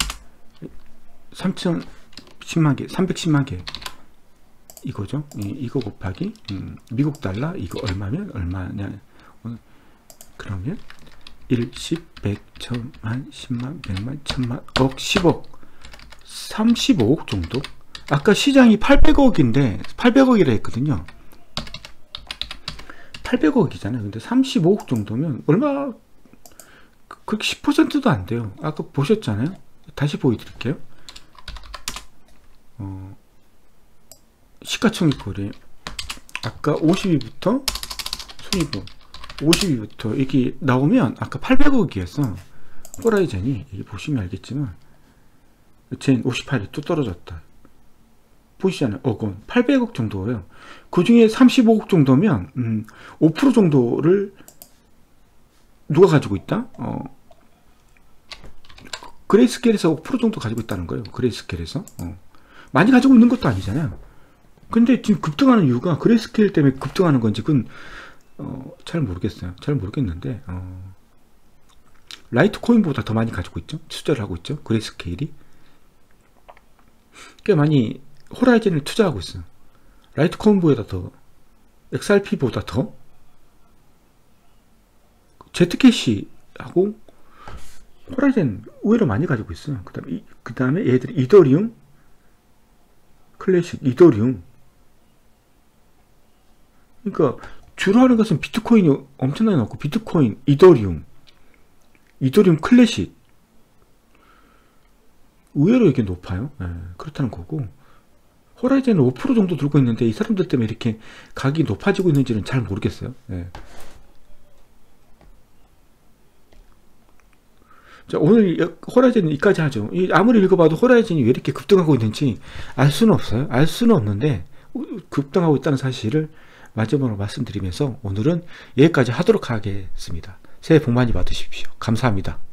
삼천십만 개 삼백십만 개 이거죠. 이거 곱하기 음, 미국 달러 이거 얼마면 얼마냐. 그러면 일, 십, 백, 천만, 십만, 백만, 천만, 억, 십억, 삼십오억 정도? 아까 시장이 팔백억인데 팔백억이라 했거든요. 팔백억이잖아요. 근데 삼십오억 정도면 얼마, 그렇게 십 퍼센트도 안 돼요. 아까 보셨잖아요. 다시 보여드릴게요. 어, 시가총액거래 아까 오십 위부터 순위부 오십 위부터 이렇게 나오면 아까 팔백억이었어. 호라이즌이 여기 보시면 알겠지만 젠 오십팔 위 또 떨어졌다. 보시잖아요. 어, 그건 팔백억 정도예요. 그 중에 삼십오억 정도면 음, 오 퍼센트 정도를 누가 가지고 있다? 어, 그레이스케일에서 오 퍼센트 정도 가지고 있다는 거예요. 그레이스케일에서 어. 많이 가지고 있는 것도 아니잖아요. 근데 지금 급등하는 이유가 그레이스케일 때문에 급등하는 건지 그건 어, 잘 모르겠어요. 잘 모르겠는데 어, 라이트코인보다 더 많이 가지고 있죠. 투자를 하고 있죠. 그레이스케일이 꽤 많이 호라이즌을 투자하고 있어요. 라이트코인보다 더 엑스알피보다 더 제트캐시하고 호라이즌 의외로 많이 가지고 있어요. 그 다음에 그 다음에 얘들이 이더리움, 클래식, 이더리움. 그러니까 주로 하는 것은 비트코인이 엄청나게 높고 비트코인, 이더리움, 이더리움 클래식 의외로 이게 높아요. 네, 그렇다는 거고 호라이즌은 오 퍼센트 정도 들고 있는데 이 사람들 때문에 이렇게 가격이 높아지고 있는지는 잘 모르겠어요. 네. 자, 오늘 호라이즌은 여기까지 하죠. 아무리 읽어봐도 호라이즌이 왜 이렇게 급등하고 있는지 알 수는 없어요. 알 수는 없는데 급등하고 있다는 사실을 마지막으로 말씀드리면서 오늘은 여기까지 하도록 하겠습니다. 새해 복 많이 받으십시오. 감사합니다.